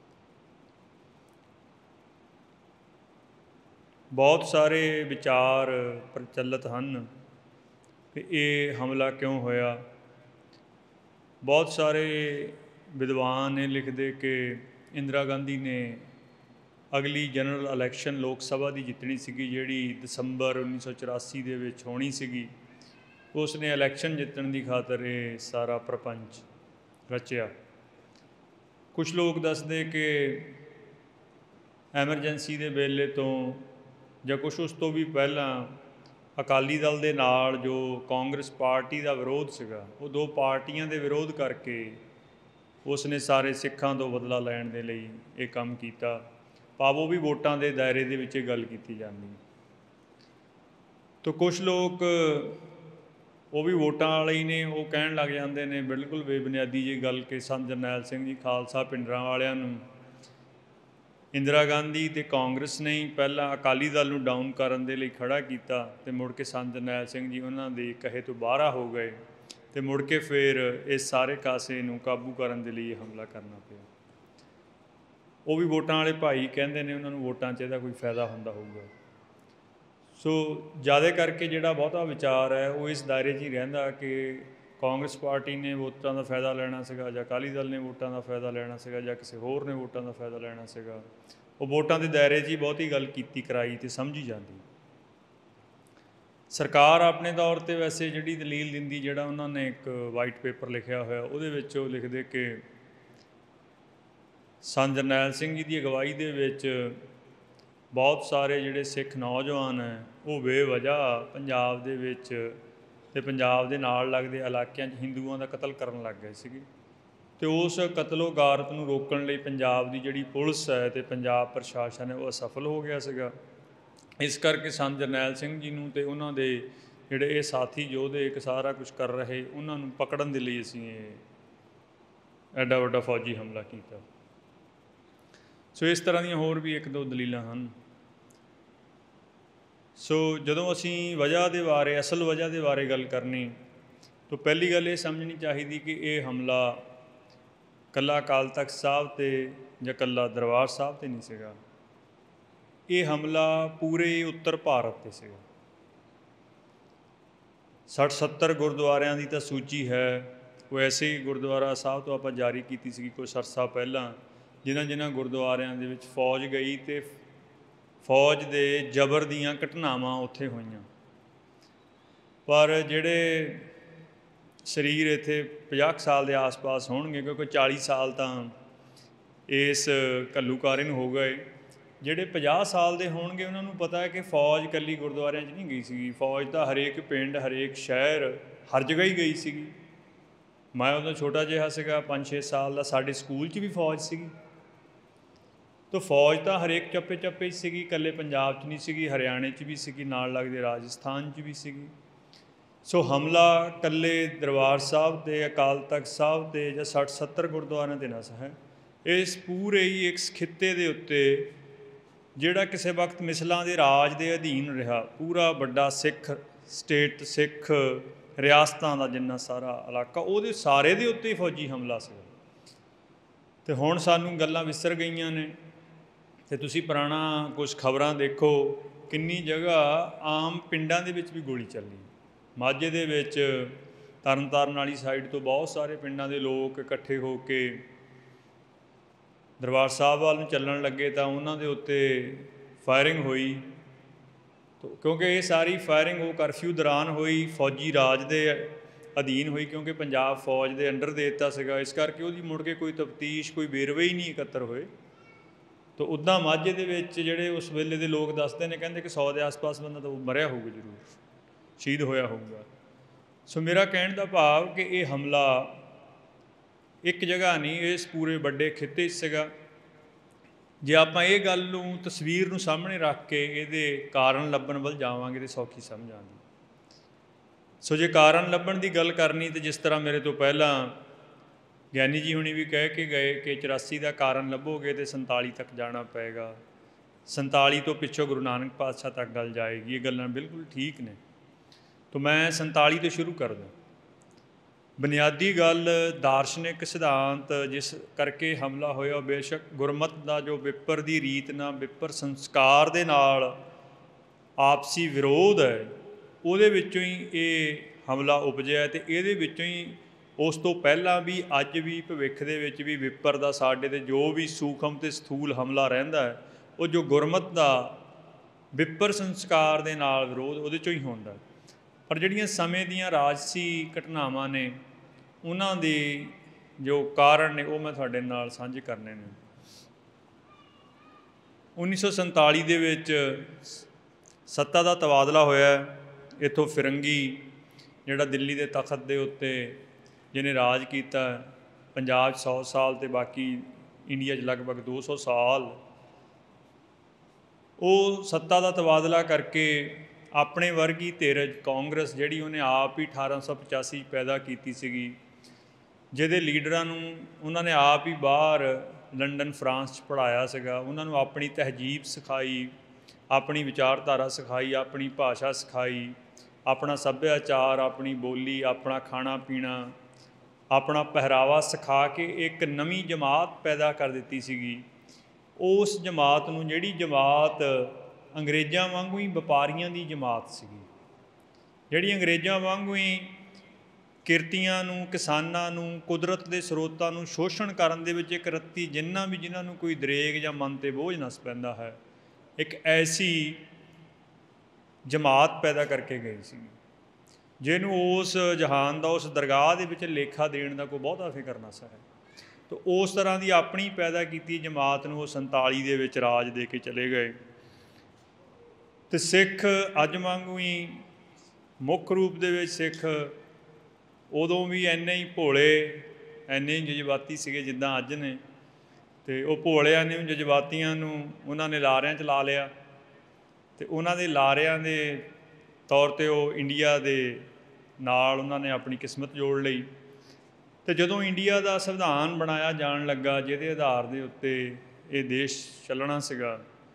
ਬਹੁਤ ਸਾਰੇ ਵਿਚਾਰ ਪ੍ਰਚਲਿਤ ਹਨ ਕਿ ਇਹ ਹਮਲਾ ਕਿਉਂ ਹੋਇਆ। ਬਹੁਤ ਸਾਰੇ ਵਿਦਵਾਨ ਇਹ ਲਿਖਦੇ ਕਿ ਇੰਦਰਾ ਗਾਂਧੀ ਨੇ ਅਗਲੀ ਜਨਰਲ ਇਲੈਕਸ਼ਨ ਲੋਕ ਸਭਾ ਦੀ ਜਿੱਤਣੀ ਸੀਗੀ, ਜਿਹੜੀ ਦਸੰਬਰ 1984 ਦੇ ਵਿੱਚ ਹੋਣੀ ਸੀਗੀ। ਉਸ ਨੇ ਇਲੈਕਸ਼ਨ ਜਿੱਤਣ ਦੀ ਖਾਤਰ ਇਹ ਸਾਰਾ ਪ੍ਰਪੰਚ ਰਚਿਆ। ਕੁਛ ਲੋਕ ਦੱਸਦੇ ਕਿ ਐਮਰਜੈਂਸੀ ਦੇ ਵੇਲੇ ਤੋਂ ਜਾਂ ਕੁਛ ਉਸ ਤੋਂ ਵੀ ਪਹਿਲਾਂ ਅਕਾਲੀ ਦਲ ਦੇ ਨਾਲ ਜੋ ਕਾਂਗਰਸ ਪਾਰਟੀ ਦਾ ਵਿਰੋਧ ਸੀਗਾ, ਉਹ 2 ਪਾਰਟੀਆਂ ਦੇ ਵਿਰੋਧ ਕਰਕੇ ਉਸ ਨੇ ਸਾਰੇ ਸਿੱਖਾਂ ਤੋਂ ਬਦਲਾ ਲੈਣ ਦੇ ਲਈ ਇਹ ਕੰਮ ਕੀਤਾ। ਭਾਵ ਉਹ ਵੀ ਵੋਟਾਂ ਦੇ ਦਾਇਰੇ ਦੇ ਵਿੱਚ ਇਹ ਗੱਲ ਕੀਤੀ ਜਾਂਦੀ। ਤਾਂ ਕੁਛ ਲੋਕ ਉਹ ਵੀ ਵੋਟਾਂ ਵਾਲੇ ਹੀ ਨੇ, ਉਹ ਕਹਿਣ ਲੱਗ ਜਾਂਦੇ ਨੇ ਬਿਲਕੁਲ ਬੇਬੁਨਿਆਦੀ ਜਿਹੀ ਗੱਲ ਕਿ ਸੰਤ ਜਰਨੈਲ ਸਿੰਘ ਜੀ ਖਾਲਸਾ ਪਿੰਡਰਾਂ ਵਾਲਿਆਂ ਨੂੰ ਇੰਦਰਾ ਗਾਂਧੀ ਅਤੇ ਕਾਂਗਰਸ ਨੇ ਹੀ ਪਹਿਲਾਂ ਅਕਾਲੀ ਦਲ ਨੂੰ ਡਾਊਨ ਕਰਨ ਦੇ ਲਈ ਖੜ੍ਹਾ ਕੀਤਾ ਅਤੇ ਮੁੜ ਕੇ ਸੰਤ ਜਰਨੈਲ ਸਿੰਘ ਜੀ ਉਹਨਾਂ ਦੇ ਕਹੇ ਤੋਂ ਬਾਹਰਾ ਹੋ ਗਏ ਅਤੇ ਮੁੜ ਕੇ ਫਿਰ ਇਸ ਸਾਰੇ ਕਾਸੇ ਨੂੰ ਕਾਬੂ ਕਰਨ ਦੇ ਲਈ ਇਹ ਹਮਲਾ ਕਰਨਾ ਪਿਆ। ਉਹ ਵੀ ਵੋਟਾਂ ਵਾਲੇ ਭਾਈ ਕਹਿੰਦੇ ਨੇ ਉਹਨਾਂ ਨੂੰ ਵੋਟਾਂ 'ਚ ਇਹਦਾ ਕੋਈ ਫਾਇਦਾ ਹੁੰਦਾ ਹੋਊਗਾ। ਸੋ ਜ਼ਿਆਦਾ ਕਰਕੇ ਜਿਹੜਾ ਬਹੁਤਾ ਵਿਚਾਰ ਹੈ ਉਹ ਇਸ ਦਾਇਰੇ 'ਚ ਹੀ ਰਹਿੰਦਾ ਕਿ ਕਾਂਗਰਸ ਪਾਰਟੀ ਨੇ ਵੋਟਾਂ ਦਾ ਫਾਇਦਾ ਲੈਣਾ ਸੀਗਾ, ਜਾਂ ਅਕਾਲੀ ਦਲ ਨੇ ਵੋਟਾਂ ਦਾ ਫਾਇਦਾ ਲੈਣਾ ਸੀਗਾ, ਜਾਂ ਕਿਸੇ ਹੋਰ ਨੇ ਵੋਟਾਂ ਦਾ ਫਾਇਦਾ ਲੈਣਾ ਸੀਗਾ। ਉਹ ਵੋਟਾਂ ਦੇ ਦਾਇਰੇ 'ਚ ਹੀ ਬਹੁਤੀ ਗੱਲ ਕੀਤੀ ਕਰਾਈ ਅਤੇ ਸਮਝੀ ਜਾਂਦੀ। ਸਰਕਾਰ ਆਪਣੇ ਤੌਰ 'ਤੇ ਵੈਸੇ ਜਿਹੜੀ ਦਲੀਲ ਦਿੰਦੀ, ਜਿਹੜਾ ਉਹਨਾਂ ਨੇ ਇੱਕ ਵਾਈਟ ਪੇਪਰ ਲਿਖਿਆ ਹੋਇਆ, ਉਹਦੇ ਵਿੱਚ ਉਹ ਲਿਖਦੇ ਕਿ ਸੰਤ ਜਰਨੈਲ ਸਿੰਘ ਜੀ ਦੀ ਅਗਵਾਈ ਦੇ ਵਿੱਚ ਬਹੁਤ ਸਾਰੇ ਜਿਹੜੇ ਸਿੱਖ ਨੌਜਵਾਨ ਹੈ ਉਹ ਬੇਵਜ੍ਹਾ ਪੰਜਾਬ ਦੇ ਵਿੱਚ ਅਤੇ ਪੰਜਾਬ ਦੇ ਨਾਲ ਲੱਗਦੇ ਇਲਾਕਿਆਂ 'ਚ ਹਿੰਦੂਆਂ ਦਾ ਕਤਲ ਕਰਨ ਲੱਗ ਗਏ ਸੀਗੇ। ਅਤੇ ਉਸ ਕਤਲੋ ਗਾਰਤ ਨੂੰ ਰੋਕਣ ਲਈ ਪੰਜਾਬ ਦੀ ਜਿਹੜੀ ਪੁਲਿਸ ਹੈ ਅਤੇ ਪੰਜਾਬ ਪ੍ਰਸ਼ਾਸਨ ਹੈ ਉਹ ਅਸਫਲ ਹੋ ਗਿਆ ਸੀਗਾ। ਇਸ ਕਰਕੇ ਸੰਤ ਜਰਨੈਲ ਸਿੰਘ ਜੀ ਨੂੰ ਅਤੇ ਉਹਨਾਂ ਦੇ ਜਿਹੜੇ ਇਹ ਸਾਥੀ ਯੋਧੇ ਇੱਕ ਸਾਰਾ ਕੁਛ ਕਰ ਰਹੇ, ਉਹਨਾਂ ਨੂੰ ਪਕੜਨ ਦੇ ਲਈ ਅਸੀਂ ਇਹ ਐਡਾ ਵੱਡਾ ਫੌਜੀ ਹਮਲਾ ਕੀਤਾ। ਸੋ ਇਸ ਤਰ੍ਹਾਂ ਦੀਆਂ ਹੋਰ ਵੀ 1-2 ਦਲੀਲਾਂ ਹਨ। ਸੋ ਜਦੋਂ ਅਸੀਂ ਵਜ੍ਹਾ ਦੇ ਬਾਰੇ, ਅਸਲ ਵਜ੍ਹਾ ਦੇ ਬਾਰੇ ਗੱਲ ਕਰਨੀ, ਤਾਂ ਪਹਿਲੀ ਗੱਲ ਇਹ ਸਮਝਣੀ ਚਾਹੀਦੀ ਕਿ ਇਹ ਹਮਲਾ ਇਕੱਲਾ ਅਕਾਲ ਤਖਤ ਸਾਹਿਬ 'ਤੇ ਜਾਂ ਇਕੱਲਾ ਦਰਬਾਰ ਸਾਹਿਬ 'ਤੇ ਨਹੀਂ ਸੀਗਾ। ਇਹ ਹਮਲਾ ਪੂਰੇ ਉੱਤਰ ਭਾਰਤ 'ਤੇ ਸੀਗਾ। 60-70 ਗੁਰਦੁਆਰਿਆਂ ਦੀ ਤਾਂ ਸੂਚੀ ਹੈ। ਉਹ ਐਸੇ ਹੀ ਗੁਰਦੁਆਰਾ ਸਾਹਿਬ ਤੋਂ ਆਪਾਂ ਜਾਰੀ ਕੀਤੀ ਸੀਗੀ ਕੁਛ ਅਰਸਾ ਪਹਿਲਾਂ, ਜਿਨ੍ਹਾਂ ਗੁਰਦੁਆਰਿਆਂ ਦੇ ਵਿੱਚ ਫੌਜ ਗਈ ਅਤੇ ਫੌਜ ਦੇ ਜ਼ਬਰ ਦੀਆਂ ਘਟਨਾਵਾਂ ਉੱਥੇ ਹੋਈਆਂ। ਪਰ ਜਿਹੜੇ ਸਰੀਰ ਇੱਥੇ 50 ਸਾਲ ਦੇ ਆਸ-ਪਾਸ ਹੋਣਗੇ, ਕਿਉਂਕਿ 40 ਸਾਲ ਤਾਂ ਇਸ ਘੱਲੂਘਾਰੇ ਨੂੰ ਹੋ ਗਏ। ਜਿਹੜੇ 50 ਸਾਲ ਦੇ ਹੋਣਗੇ ਉਹਨਾਂ ਨੂੰ ਪਤਾ ਹੈ ਕਿ ਫੌਜ ਇਕੱਲੀ ਗੁਰਦੁਆਰਿਆਂ 'ਚ ਨਹੀਂ ਗਈ ਸੀਗੀ। ਫੌਜ ਤਾਂ ਹਰੇਕ ਪਿੰਡ, ਹਰੇਕ ਸ਼ਹਿਰ, ਹਰ ਜਗ੍ਹਾ ਹੀ ਗਈ ਸੀਗੀ। ਮੈਂ ਉਦੋਂ ਛੋਟਾ ਜਿਹਾ ਸੀਗਾ, 5-6 ਸਾਲ ਦਾ, ਸਾਡੇ ਸਕੂਲ 'ਚ ਵੀ ਫੌਜ ਸੀਗੀ। ਤਾਂ ਫੌਜ ਤਾਂ ਹਰੇਕ ਚੱਪੇ 'ਚ ਸੀਗੀ, ਇਕੱਲੇ ਪੰਜਾਬ 'ਚ ਨਹੀਂ ਸੀਗੀ, ਹਰਿਆਣੇ 'ਚ ਵੀ ਸੀਗੀ, ਨਾਲ ਲੱਗਦੇ ਰਾਜਸਥਾਨ 'ਚ ਵੀ ਸੀਗੀ। ਸੋ ਹਮਲਾ ਇਕੱਲੇ ਦਰਬਾਰ ਸਾਹਿਬ 'ਤੇ, ਅਕਾਲ ਤਖਤ ਸਾਹਿਬ 'ਤੇ ਜਾਂ 60-70 ਗੁਰਦੁਆਰਿਆਂ 'ਤੇ ਨਾ ਹੈ। ਇਸ ਪੂਰੇ ਹੀ ਇੱਕ ਖਿੱਤੇ ਦੇ ਉੱਤੇ ਜਿਹੜਾ ਕਿਸੇ ਵਕਤ ਮਿਸਲਾਂ ਦੇ ਰਾਜ ਦੇ ਅਧੀਨ ਰਿਹਾ, ਪੂਰਾ ਵੱਡਾ ਸਿੱਖ ਸਟੇਟ, ਸਿੱਖ ਰਿਆਸਤਾਂ ਦਾ ਜਿੰਨਾ ਸਾਰਾ ਇਲਾਕਾ, ਉਹਦੇ ਸਾਰੇ ਦੇ ਉੱਤੇ ਹੀ ਫੌਜੀ ਹਮਲਾ ਸੀ। ਅਤੇ ਹੁਣ ਸਾਨੂੰ ਗੱਲਾਂ ਵਿਸਰ ਗਈਆਂ ਨੇ। ਅਤੇ ਤੁਸੀਂ ਪੁਰਾਣਾ ਕੁਛ ਖਬਰਾਂ ਦੇਖੋ, ਕਿੰਨੀ ਜਗ੍ਹਾ ਆਮ ਪਿੰਡਾਂ ਦੇ ਵਿੱਚ ਵੀ ਗੋਲੀ ਚੱਲੀ। ਮਾਝੇ ਦੇ ਵਿੱਚ ਤਰਨਤਾਰਨ ਵਾਲੀ ਸਾਈਡ ਤੋਂ ਬਹੁਤ ਸਾਰੇ ਪਿੰਡਾਂ ਦੇ ਲੋਕ ਇਕੱਠੇ ਹੋ ਕੇ ਦਰਬਾਰ ਸਾਹਿਬ ਵੱਲ ਨੂੰ ਚੱਲਣ ਲੱਗੇ ਤਾਂ ਉਹਨਾਂ ਦੇ ਉੱਤੇ ਫਾਇਰਿੰਗ ਹੋਈ ਕਿਉਂਕਿ ਇਹ ਸਾਰੀ ਫਾਇਰਿੰਗ ਉਹ ਕਰਫਿਊ ਦੌਰਾਨ ਹੋਈ, ਫੌਜੀ ਰਾਜ ਦੇ ਅਧੀਨ ਹੋਈ, ਕਿਉਂਕਿ ਪੰਜਾਬ ਫੌਜ ਦੇ ਅੰਡਰ ਦੇ ਦਿੱਤਾ ਸੀਗਾ। ਇਸ ਕਰਕੇ ਉਹਦੀ ਮੁੜ ਕੇ ਕੋਈ ਤਫਤੀਸ਼, ਕੋਈ ਵੇਰਵੇ ਹੀ ਨਹੀਂ ਇਕੱਤਰ ਹੋਏ। ਤਾਂ ਉੱਦਾਂ ਮਾਝੇ ਦੇ ਵਿੱਚ ਜਿਹੜੇ ਉਸ ਵੇਲੇ ਦੇ ਲੋਕ ਦੱਸਦੇ ਨੇ, ਕਹਿੰਦੇ ਕਿ 100 ਦੇ ਆਸ-ਪਾਸ ਬੰਦਾ ਤਾਂ ਉਹ ਮਰਿਆ ਹੋਊਗਾ, ਜ਼ਰੂਰ ਸ਼ਹੀਦ ਹੋਇਆ ਹੋਊਗਾ। ਸੋ ਮੇਰਾ ਕਹਿਣ ਦਾ ਭਾਵ ਕਿ ਇਹ ਹਮਲਾ ਇੱਕ ਜਗ੍ਹਾ ਨਹੀਂ, ਇਸ ਪੂਰੇ ਵੱਡੇ ਖਿੱਤੇ 'ਚ ਸੀਗਾ। ਜੇ ਆਪਾਂ ਇਹ ਗੱਲ ਨੂੰ, ਤਸਵੀਰ ਨੂੰ ਸਾਹਮਣੇ ਰੱਖ ਕੇ ਇਹਦੇ ਕਾਰਨ ਲੱਭਣ ਵੱਲ ਜਾਵਾਂਗੇ ਤਾਂ ਸੌਖੀ ਸਮਝ ਆਉਂਦੀ। ਸੋ ਜੇ ਕਾਰਨ ਲੱਭਣ ਦੀ ਗੱਲ ਕਰਨੀ, ਤਾਂ ਜਿਸ ਤਰ੍ਹਾਂ ਮੇਰੇ ਤੋਂ ਪਹਿਲਾਂ ਗਿਆਨੀ ਜੀ ਹੁਣੀ ਵੀ ਕਹਿ ਕੇ ਗਏ ਕਿ 84 ਦਾ ਕਾਰਨ ਲੱਭੋਗੇ ਤਾਂ 47 ਤੱਕ ਜਾਣਾ ਪਏਗਾ, 47 ਤੋਂ ਪਿੱਛੋਂ ਗੁਰੂ ਨਾਨਕ ਪਾਤਸ਼ਾਹ ਤੱਕ ਗੱਲ ਜਾਏਗੀ। ਇਹ ਗੱਲਾਂ ਬਿਲਕੁਲ ਠੀਕ ਨੇ। ਤਾਂ ਮੈਂ 47 ਤੋਂ ਸ਼ੁਰੂ ਕਰਦਾ। ਬੁਨਿਆਦੀ ਗੱਲ, ਦਾਰਸ਼ਨਿਕ ਸਿਧਾਂਤ ਜਿਸ ਕਰਕੇ ਹਮਲਾ ਹੋਇਆ, ਬੇਸ਼ੱਕ ਗੁਰਮਤ ਦਾ ਜੋ ਵਿਪਰ ਦੀ ਰੀਤ ਨਾਲ, ਵਿਪਰ ਸੰਸਕਾਰ ਦੇ ਨਾਲ ਆਪਸੀ ਵਿਰੋਧ ਹੈ, ਉਹਦੇ ਵਿੱਚੋਂ ਹੀ ਇਹ ਹਮਲਾ ਉਪਜਿਆ। ਅਤੇ ਇਹਦੇ ਵਿੱਚੋਂ ਹੀ ਉਸ ਤੋਂ ਪਹਿਲਾਂ ਵੀ, ਅੱਜ ਵੀ, ਭਵਿੱਖ ਦੇ ਵਿੱਚ ਵੀ ਵਿਪਰ ਦਾ ਸਾਡੇ 'ਤੇ ਜੋ ਵੀ ਸੂਖਮ ਅਤੇ ਸਥੂਲ ਹਮਲਾ ਰਹਿੰਦਾ ਹੈ, ਉਹ ਜੋ ਗੁਰਮਤ ਦਾ ਵਿਪਰ ਸੰਸਕਾਰ ਦੇ ਨਾਲ ਵਿਰੋਧ, ਉਹਦੇ 'ਚੋਂ ਹੀ ਹੁੰਦਾ। ਪਰ ਜਿਹੜੀਆਂ ਸਮੇਂ ਦੀਆਂ ਰਾਜਸੀ ਘਟਨਾਵਾਂ ਨੇ, ਉਹਨਾਂ ਦੇ ਜੋ ਕਾਰਨ ਨੇ, ਉਹ ਮੈਂ ਤੁਹਾਡੇ ਨਾਲ ਸਾਂਝੇ ਕਰਨੇ ਨੇ। 1947 ਦੇ ਵਿੱਚ ਸੱਤਾ ਦਾ ਤਬਾਦਲਾ ਹੋਇਆ। ਇੱਥੋਂ ਫਿਰੰਗੀ ਜਿਹੜਾ ਦਿੱਲੀ ਦੇ ਤਖਤ ਦੇ ਉੱਤੇ ਜਿਹਨੇ ਰਾਜ ਕੀਤਾ, ਪੰਜਾਬ 'ਚ 100 ਸਾਲ ਅਤੇ ਬਾਕੀ ਇੰਡੀਆ 'ਚ ਲਗਭਗ 200 ਸਾਲ, ਉਹ ਸੱਤਾ ਦਾ ਤਬਾਦਲਾ ਕਰਕੇ ਆਪਣੇ ਵਰਗੀ ਧਿਰ ਕਾਂਗਰਸ, ਜਿਹੜੀ ਉਹਨੇ ਆਪ ਹੀ 1885 ਪੈਦਾ ਕੀਤੀ ਸੀਗੀ, ਜਿਹਦੇ ਲੀਡਰਾਂ ਨੂੰ ਉਹਨਾਂ ਨੇ ਆਪ ਹੀ ਬਾਹਰ ਲੰਡਨ, ਫਰਾਂਸ 'ਚ ਪੜ੍ਹਾਇਆ ਸੀਗਾ, ਉਹਨਾਂ ਨੂੰ ਆਪਣੀ ਤਹਿਜੀਬ ਸਿਖਾਈ, ਆਪਣੀ ਵਿਚਾਰਧਾਰਾ ਸਿਖਾਈ, ਆਪਣੀ ਭਾਸ਼ਾ ਸਿਖਾਈ, ਆਪਣਾ ਸੱਭਿਆਚਾਰ, ਆਪਣੀ ਬੋਲੀ, ਆਪਣਾ ਖਾਣਾ ਪੀਣਾ, ਆਪਣਾ ਪਹਿਰਾਵਾ ਸਿਖਾ ਕੇ ਇੱਕ ਨਵੀਂ ਜਮਾਤ ਪੈਦਾ ਕਰ ਦਿੱਤੀ ਸੀਗੀ। ਉਸ ਜਮਾਤ ਨੂੰ, ਜਿਹੜੀ ਜਮਾਤ ਅੰਗਰੇਜ਼ਾਂ ਵਾਂਗੂ ਹੀ ਵਪਾਰੀਆਂ ਦੀ ਜਮਾਤ ਸੀਗੀ, ਜਿਹੜੀ ਅੰਗਰੇਜ਼ਾਂ ਵਾਂਗੂ ਹੀ ਕਿਰਤੀਆਂ ਨੂੰ, ਕਿਸਾਨਾਂ ਨੂੰ, ਕੁਦਰਤ ਦੇ ਸਰੋਤਾਂ ਨੂੰ ਸ਼ੋਸ਼ਣ ਕਰਨ ਦੇ ਵਿੱਚ ਇੱਕ ਰੱਤੀ, ਜਿਨ੍ਹਾਂ ਨੂੰ ਕੋਈ ਦਰੇਗ ਜਾਂ ਮਨ 'ਤੇ ਬੋਝ ਨੱਸ ਪੈਂਦਾ ਹੈ, ਇੱਕ ਐਸੀ ਜਮਾਤ ਪੈਦਾ ਕਰਕੇ ਗਈ ਸੀ, ਜਿਹਨੂੰ ਉਸ ਜਹਾਨ ਦਾ, ਉਸ ਦਰਗਾਹ ਦੇ ਵਿੱਚ ਲੇਖਾ ਦੇਣ ਦਾ ਕੋਈ ਬਹੁਤਾ ਫਿਕਰ ਨਾ ਸੀ। ਤਾਂ ਉਸ ਤਰ੍ਹਾਂ ਦੀ ਆਪਣੀ ਪੈਦਾ ਕੀਤੀ ਜਮਾਤ ਨੂੰ ਉਹ 47 ਦੇ ਵਿੱਚ ਰਾਜ ਦੇ ਕੇ ਚਲੇ ਗਏ। ਅਤੇ ਸਿੱਖ ਅੱਜ ਵਾਂਗੂ ਹੀ ਮੁੱਖ ਰੂਪ ਦੇ ਵਿੱਚ ਸਿੱਖ ਉਦੋਂ ਵੀ ਇੰਨੇ ਹੀ ਭੋਲੇ, ਇੰਨੇ ਹੀ ਜਜ਼ਬਾਤੀ ਸੀਗੇ ਜਿੱਦਾਂ ਅੱਜ ਨੇ। ਅਤੇ ਉਹ ਭੋਲਿਆਂ ਨੇ, ਜਜ਼ਬਾਤੀਆਂ ਨੂੰ ਉਹਨਾਂ ਨੇ ਲਾਰਿਆਂ 'ਚ ਲਾ ਲਿਆ, ਅਤੇ ਉਹਨਾਂ ਦੇ ਲਾਰਿਆਂ ਦੇ ਤੌਰ 'ਤੇ ਉਹ ਇੰਡੀਆ ਦੇ ਨਾਲ ਉਹਨਾਂ ਨੇ ਆਪਣੀ ਕਿਸਮਤ ਜੋੜ ਲਈ। ਅਤੇ ਜਦੋਂ ਇੰਡੀਆ ਦਾ ਸੰਵਿਧਾਨ ਬਣਾਇਆ ਜਾਣ ਲੱਗਾ, ਜਿਹਦੇ ਆਧਾਰ ਦੇ ਉੱਤੇ ਇਹ ਦੇਸ਼ ਚੱਲਣਾ ਸੀਗਾ,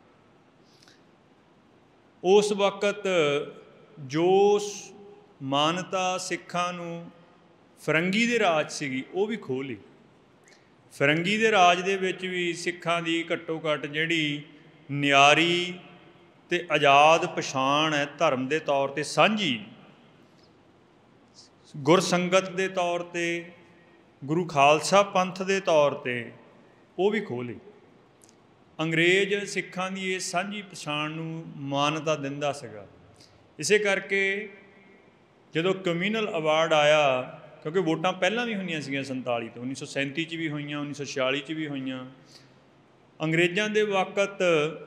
ਉਸ ਵਕਤ ਜੋ ਮਾਨਤਾ ਸਿੱਖਾਂ ਨੂੰ ਫਿਰੰਗੀ ਦੇ ਰਾਜ ਸੀਗੀ, ਉਹ ਵੀ ਖੋਹ ਲਈ। ਫਿਰੰਗੀ ਦੇ ਰਾਜ ਦੇ ਵਿੱਚ ਵੀ ਸਿੱਖਾਂ ਦੀ ਘੱਟੋ ਘੱਟ ਜਿਹੜੀ ਨਿਆਰੀ ਅਤੇ ਆਜ਼ਾਦ ਪਛਾਣ ਹੈ, ਧਰਮ ਦੇ ਤੌਰ 'ਤੇ ਸਾਂਝੀ, ਗੁਰਸੰਗਤ ਦੇ ਤੌਰ 'ਤੇ, ਗੁਰੂ ਖਾਲਸਾ ਪੰਥ ਦੇ ਤੌਰ 'ਤੇ, ਉਹ ਵੀ ਖੋਹ ਲਈ। ਅੰਗਰੇਜ਼ ਸਿੱਖਾਂ ਦੀ ਇਹ ਸਾਂਝੀ ਪਛਾਣ ਨੂੰ ਮਾਨਤਾ ਦਿੰਦਾ ਸੀਗਾ। ਇਸੇ ਕਰਕੇ ਜਦੋਂ ਕਮਿਊਨਲ ਅਵਾਰਡ ਆਇਆ, ਕਿਉਂਕਿ ਵੋਟਾਂ ਪਹਿਲਾਂ ਵੀ ਹੋਈਆਂ ਸੀਗੀਆਂ 47 ਤੋਂ, 1937 'ਚ ਵੀ ਹੋਈਆਂ, 1946 'ਚ ਵੀ ਹੋਈਆਂ। ਅੰਗਰੇਜ਼ਾਂ ਦੇ ਵਕਤ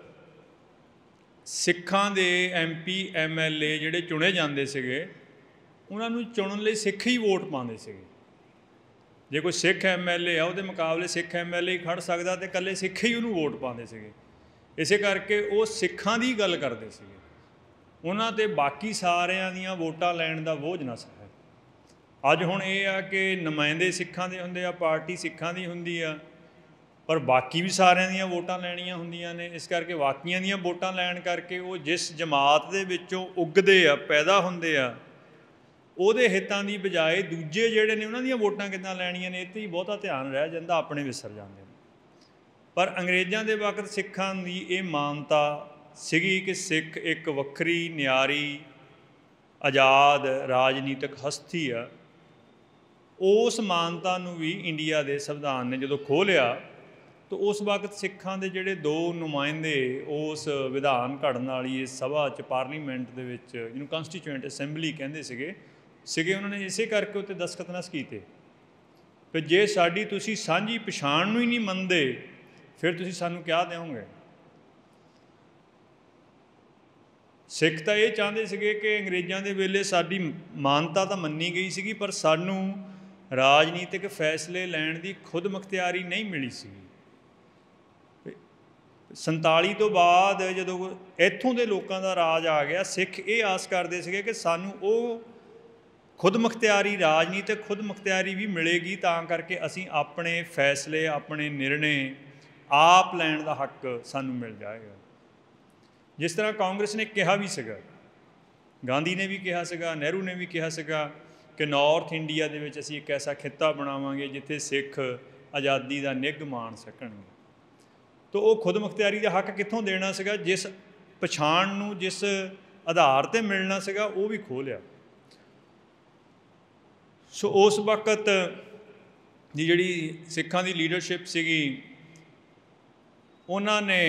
ਸਿੱਖਾਂ ਦੇ MP MLA ਜਿਹੜੇ ਚੁਣੇ ਜਾਂਦੇ ਸੀਗੇ, ਉਹਨਾਂ ਨੂੰ ਚੁਣਨ ਲਈ ਸਿੱਖ ਹੀ ਵੋਟ ਪਾਉਂਦੇ ਸੀਗੇ। ਜੇ ਕੋਈ ਸਿੱਖ MLA ਆ, ਉਹਦੇ ਮੁਕਾਬਲੇ ਸਿੱਖ MLA ਹੀ ਖੜ੍ਹ ਸਕਦਾ, ਅਤੇ ਇਕੱਲੇ ਸਿੱਖ ਹੀ ਉਹਨੂੰ ਵੋਟ ਪਾਉਂਦੇ ਸੀਗੇ। ਇਸੇ ਕਰਕੇ ਉਹ ਸਿੱਖਾਂ ਦੀ ਗੱਲ ਕਰਦੇ ਸੀਗੇ, ਉਹਨਾਂ 'ਤੇ ਬਾਕੀ ਸਾਰਿਆਂ ਦੀਆਂ ਵੋਟਾਂ ਲੈਣ ਦਾ ਬੋਝ ਨਾ ਸੀ। ਅੱਜ ਹੁਣ ਇਹ ਆ ਕਿ ਨੁਮਾਇੰਦੇ ਸਿੱਖਾਂ ਦੇ ਹੁੰਦੇ ਆ, ਪਾਰਟੀ ਸਿੱਖਾਂ ਦੀ ਹੁੰਦੀ ਆ, ਪਰ ਬਾਕੀ ਵੀ ਸਾਰਿਆਂ ਦੀਆਂ ਵੋਟਾਂ ਲੈਣੀਆਂ ਹੁੰਦੀਆਂ ਨੇ। ਇਸ ਕਰਕੇ ਬਾਕੀਆਂ ਦੀਆਂ ਵੋਟਾਂ ਲੈਣ ਕਰਕੇ ਉਹ ਜਿਸ ਜਮਾਤ ਦੇ ਵਿੱਚੋਂ ਉੱਗਦੇ ਆ, ਪੈਦਾ ਹੁੰਦੇ ਆ, ਉਹਦੇ ਹਿੱਤਾਂ ਦੀ ਬਜਾਏ ਦੂਜੇ ਜਿਹੜੇ ਨੇ ਉਹਨਾਂ ਦੀਆਂ ਵੋਟਾਂ ਕਿੱਦਾਂ ਲੈਣੀਆਂ ਨੇ, ਇਹ 'ਤੇ ਹੀ ਬਹੁਤਾ ਧਿਆਨ ਰਹਿ ਜਾਂਦਾ, ਆਪਣੇ ਵਿਸਰ ਜਾਂਦੇ ਨੇ। ਪਰ ਅੰਗਰੇਜ਼ਾਂ ਦੇ ਵਕਤ ਸਿੱਖਾਂ ਦੀ ਇਹ ਮਾਨਤਾ ਸੀਗੀ ਕਿ ਸਿੱਖ ਇੱਕ ਵੱਖਰੀ, ਨਿਆਰੀ, ਆਜ਼ਾਦ ਰਾਜਨੀਤਿਕ ਹਸਤੀ ਆ। ਉਸ ਮਾਨਤਾ ਨੂੰ ਵੀ ਇੰਡੀਆ ਦੇ ਸੰਵਿਧਾਨ ਨੇ ਜਦੋਂ ਖੋਹ ਲਿਆ, तो उस वक्त सिखां दे जिहड़े दो नुमाइंदे उस विधान घड़न वाली इस सभा च पार्लीमेंट दे विच जिहनूं कॉन्स्टीट्यूएंट असैंबली कहंदे सीगे उन्होंने इसे करके उत्ते दस्तखत नस कीते कि जे साडी तुसीं सांझी पछाण नूं ही नहीं मनदे फिर तुसीं सानूं क्या देवोगे। सिख तो ये चाहते सीगे कि अंग्रेज़ों के वेले साडी मानता तो मन्नी गई सीगी पर सानूं राजनीतिक फैसले लैण दी खुद मुख्तियारी नहीं मिली सी। 47 तो बाद जो इत्थों के लोगों का राज आ गया सिख ये आस करते थे कि सानू वो खुद मुख्तियारी राजनीतिक खुद मुख्तियारी भी मिलेगी तां करके असीं अपने फैसले अपने निर्णय आप लैण का हक सानू मिल जाएगा। जिस तरह कांग्रेस ने कहा भी सीगा, गांधी ने भी कहा सीगा, नेहरू ने भी कहा सीगा कि नॉर्थ इंडिया दे विच असीं एक ऐसा खित्ता बनावांगे जिथे सिख आज़ादी का निघ माण सकणगे। तो वो खुद मुख्तियारी का हक कित्थों देना सीगा, जिस पछाण नूं जिस आधार ते मिलना सीगा वो भी खो लिया। सो उस वक्त दी जिहड़ी सिखां दी लीडरशिप सीगी उन्हां ने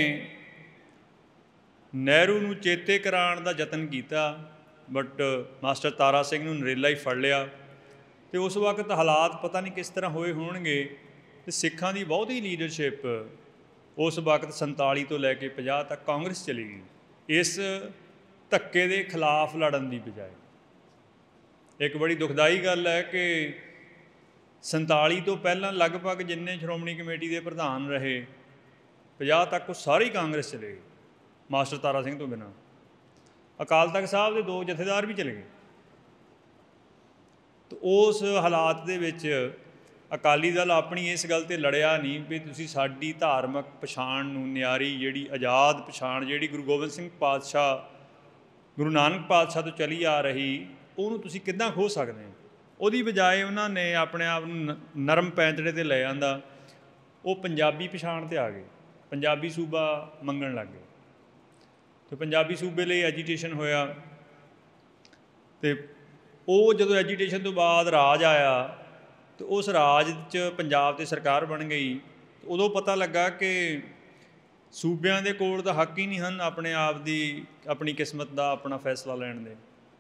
नेहरू नूं चेते कराउण दा यतन कीता बट मास्टर तारा सिंह नूं नरेला ही फड़ लिया। तो उस वक्त हालात पता नहीं किस तरह होए होणगे ते सिखां दी बहुती लीडरशिप उस वक्त 47 तो लैके 50 तक कांग्रेस चली गई इस धक्के के खिलाफ लड़न की बजाय। एक बड़ी दुखदाई गल है कि 47 तो पहला लगभग जिन्ने श्रोमणी कमेटी के प्रधान रहे 50 तक वो सारे ही कांग्रेस चले गए मास्टर तारा सिंह तो बिना। अकाल तख्त साहब के 2 जथेदार भी चले गए। तो उस हालात दे विच अकाली दल अपनी इस गल ते लड़िया नहीं भी तुसीं साडी धार्मिक पछाण नूं न्यारी जिहड़ी आज़ाद पछाण जिहड़ी गुरु गोबिंद सिंह पातशाह गुरु नानक पातशाह तो चली आ रही उहनूं तुसीं किद्दां खो सकदे हो। उहदी बजाय उन्होंने अपने आप नूं नरम पैंतड़े ते ले आंदा वो पंजाबी पछाण ते आ गए, पंजाबी सूबा मंगण लग गए। तो पंजाबी सूबे लई एजीटेशन होया ते वो जदों एजीटेशन तो बाद राज आया तो उस राज च पंजाब ते सरकार बन गई। तो उदों पता लगा कि सूबियां दे कोल तां हक ही नहीं हन अपने आप दी अपनी किस्मत दा अपना फैसला लैण दे।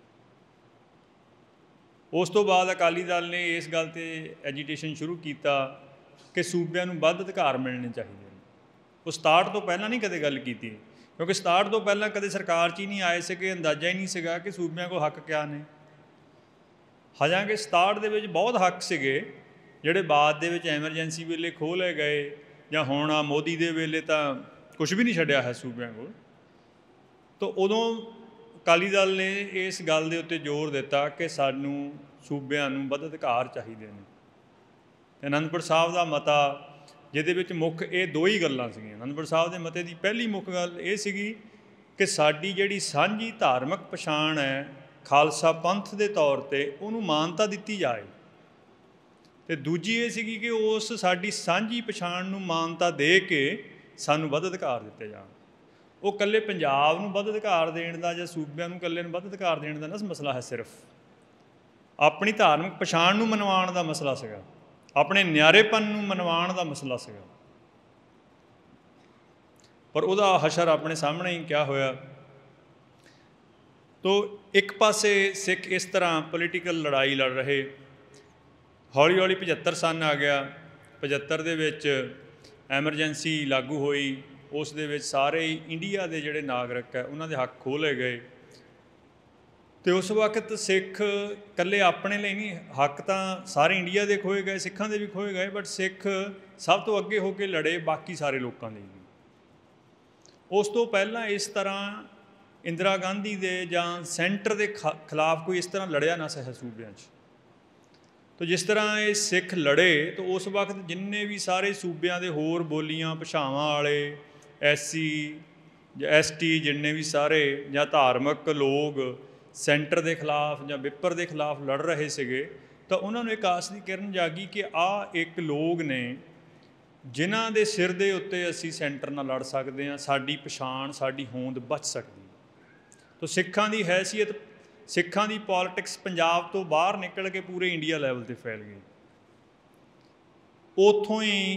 उस तो बाद अकाली दल ने इस गल ते एजीटेशन शुरू किया कि सूबियां नूं वध अधिकार मिलने चाहिए। वो 67 तो पहला नहीं कदे गल की क्योंकि 67 तो पहला कदे सरकार च ही नहीं आए थे, अंदाजा ही नहीं सीगा कि सूबियां को हक क्या ने। हालांकि 67 दे विच बहुत हक सीगे जिहड़े बाद दे विच एमरजेंसी वेले खोह ले गए जां हुण आ मोदी दे वेले तां कुछ भी नहीं छड्डिया है सूबियां कोल। तो उदों अकाली दल ने इस गल दे उत्ते जोर दिता कि सानूं सूबियां नूं वध अधिकार चाहीदे ने। आनंदपुर साहब दा मता जिहदे विच मुख ये 2 ही गल्लां सीगीआं। आनंदपुर साहब दे मते दी पहली मुख गल ये सीगी कि साडी जिहड़ी सांझी धार्मिक पछाण है खालसा पंथ के तौर पर उन्होंने मानता दी जाए। तो दूजी ये सीगी कि उस साडी सांझी पछाण नूं मानता दे के सानूं वध अधिकार दिते जाण। वो कल्ले पंजाब नूं वध अधिकार देण दा जां सूबिਆਂ नूं कल्ले नूं वध अधिकार देण दा ना मसला है, सिर्फ अपनी धार्मिक पछाण नूं मनवाउण दा मसला सीगा, अपने न्यारेपन नूं मनवाउण दा मसला सीगा। पर उहदा हशर अपने सामने ही क्या होया। तो एक पासे सिख इस तरह पोलीटिकल लड़ाई लड़ रहे, हौली हौली 75 सन आ गया। 75 दे विच एमरजेंसी लागू होई, उस दे विच सारे ही इंडिया के जिहड़े नागरिक है उन्हां दे हक खोह ले गए। तो उस वक्त सिख कल्ले अपने लिए नहीं, हक तो सारे इंडिया के खोए गए, सिखां दे भी खोए गए, बट सिख सब तो अगे होकर लड़े बाकी सारे लोगों के भी। उस तो पहला इस तरह इंदिरा गांधी दे जां सेंटर के खिलाफ कोई इस तरह लड़िया ना सह सूबियां च। तो जिस तरह ये सिख लड़े तो उस वक्त जिन्ने भी सारे सूबियां दे होर बोलियां भाषावां वाले SC ST जिन्ने भी सारे जां धार्मिक लोग सेंटर के खिलाफ जां विपर के खिलाफ लड़ रहे थे, तो उन्होंने एक आस की किरण जागी कि आ एक लोग ने जिन्हां दे सिर दे उत्ते असी सेंटर नाल लड़ सकते हैं, साडी पछाण साडी होंद बच सकती। तो सिखां दी हैसियत सिखां दी पॉलिटिक्स पंजाब तो बाहर निकल के पूरे इंडिया लैवल ते फैल गई। उत्थों ही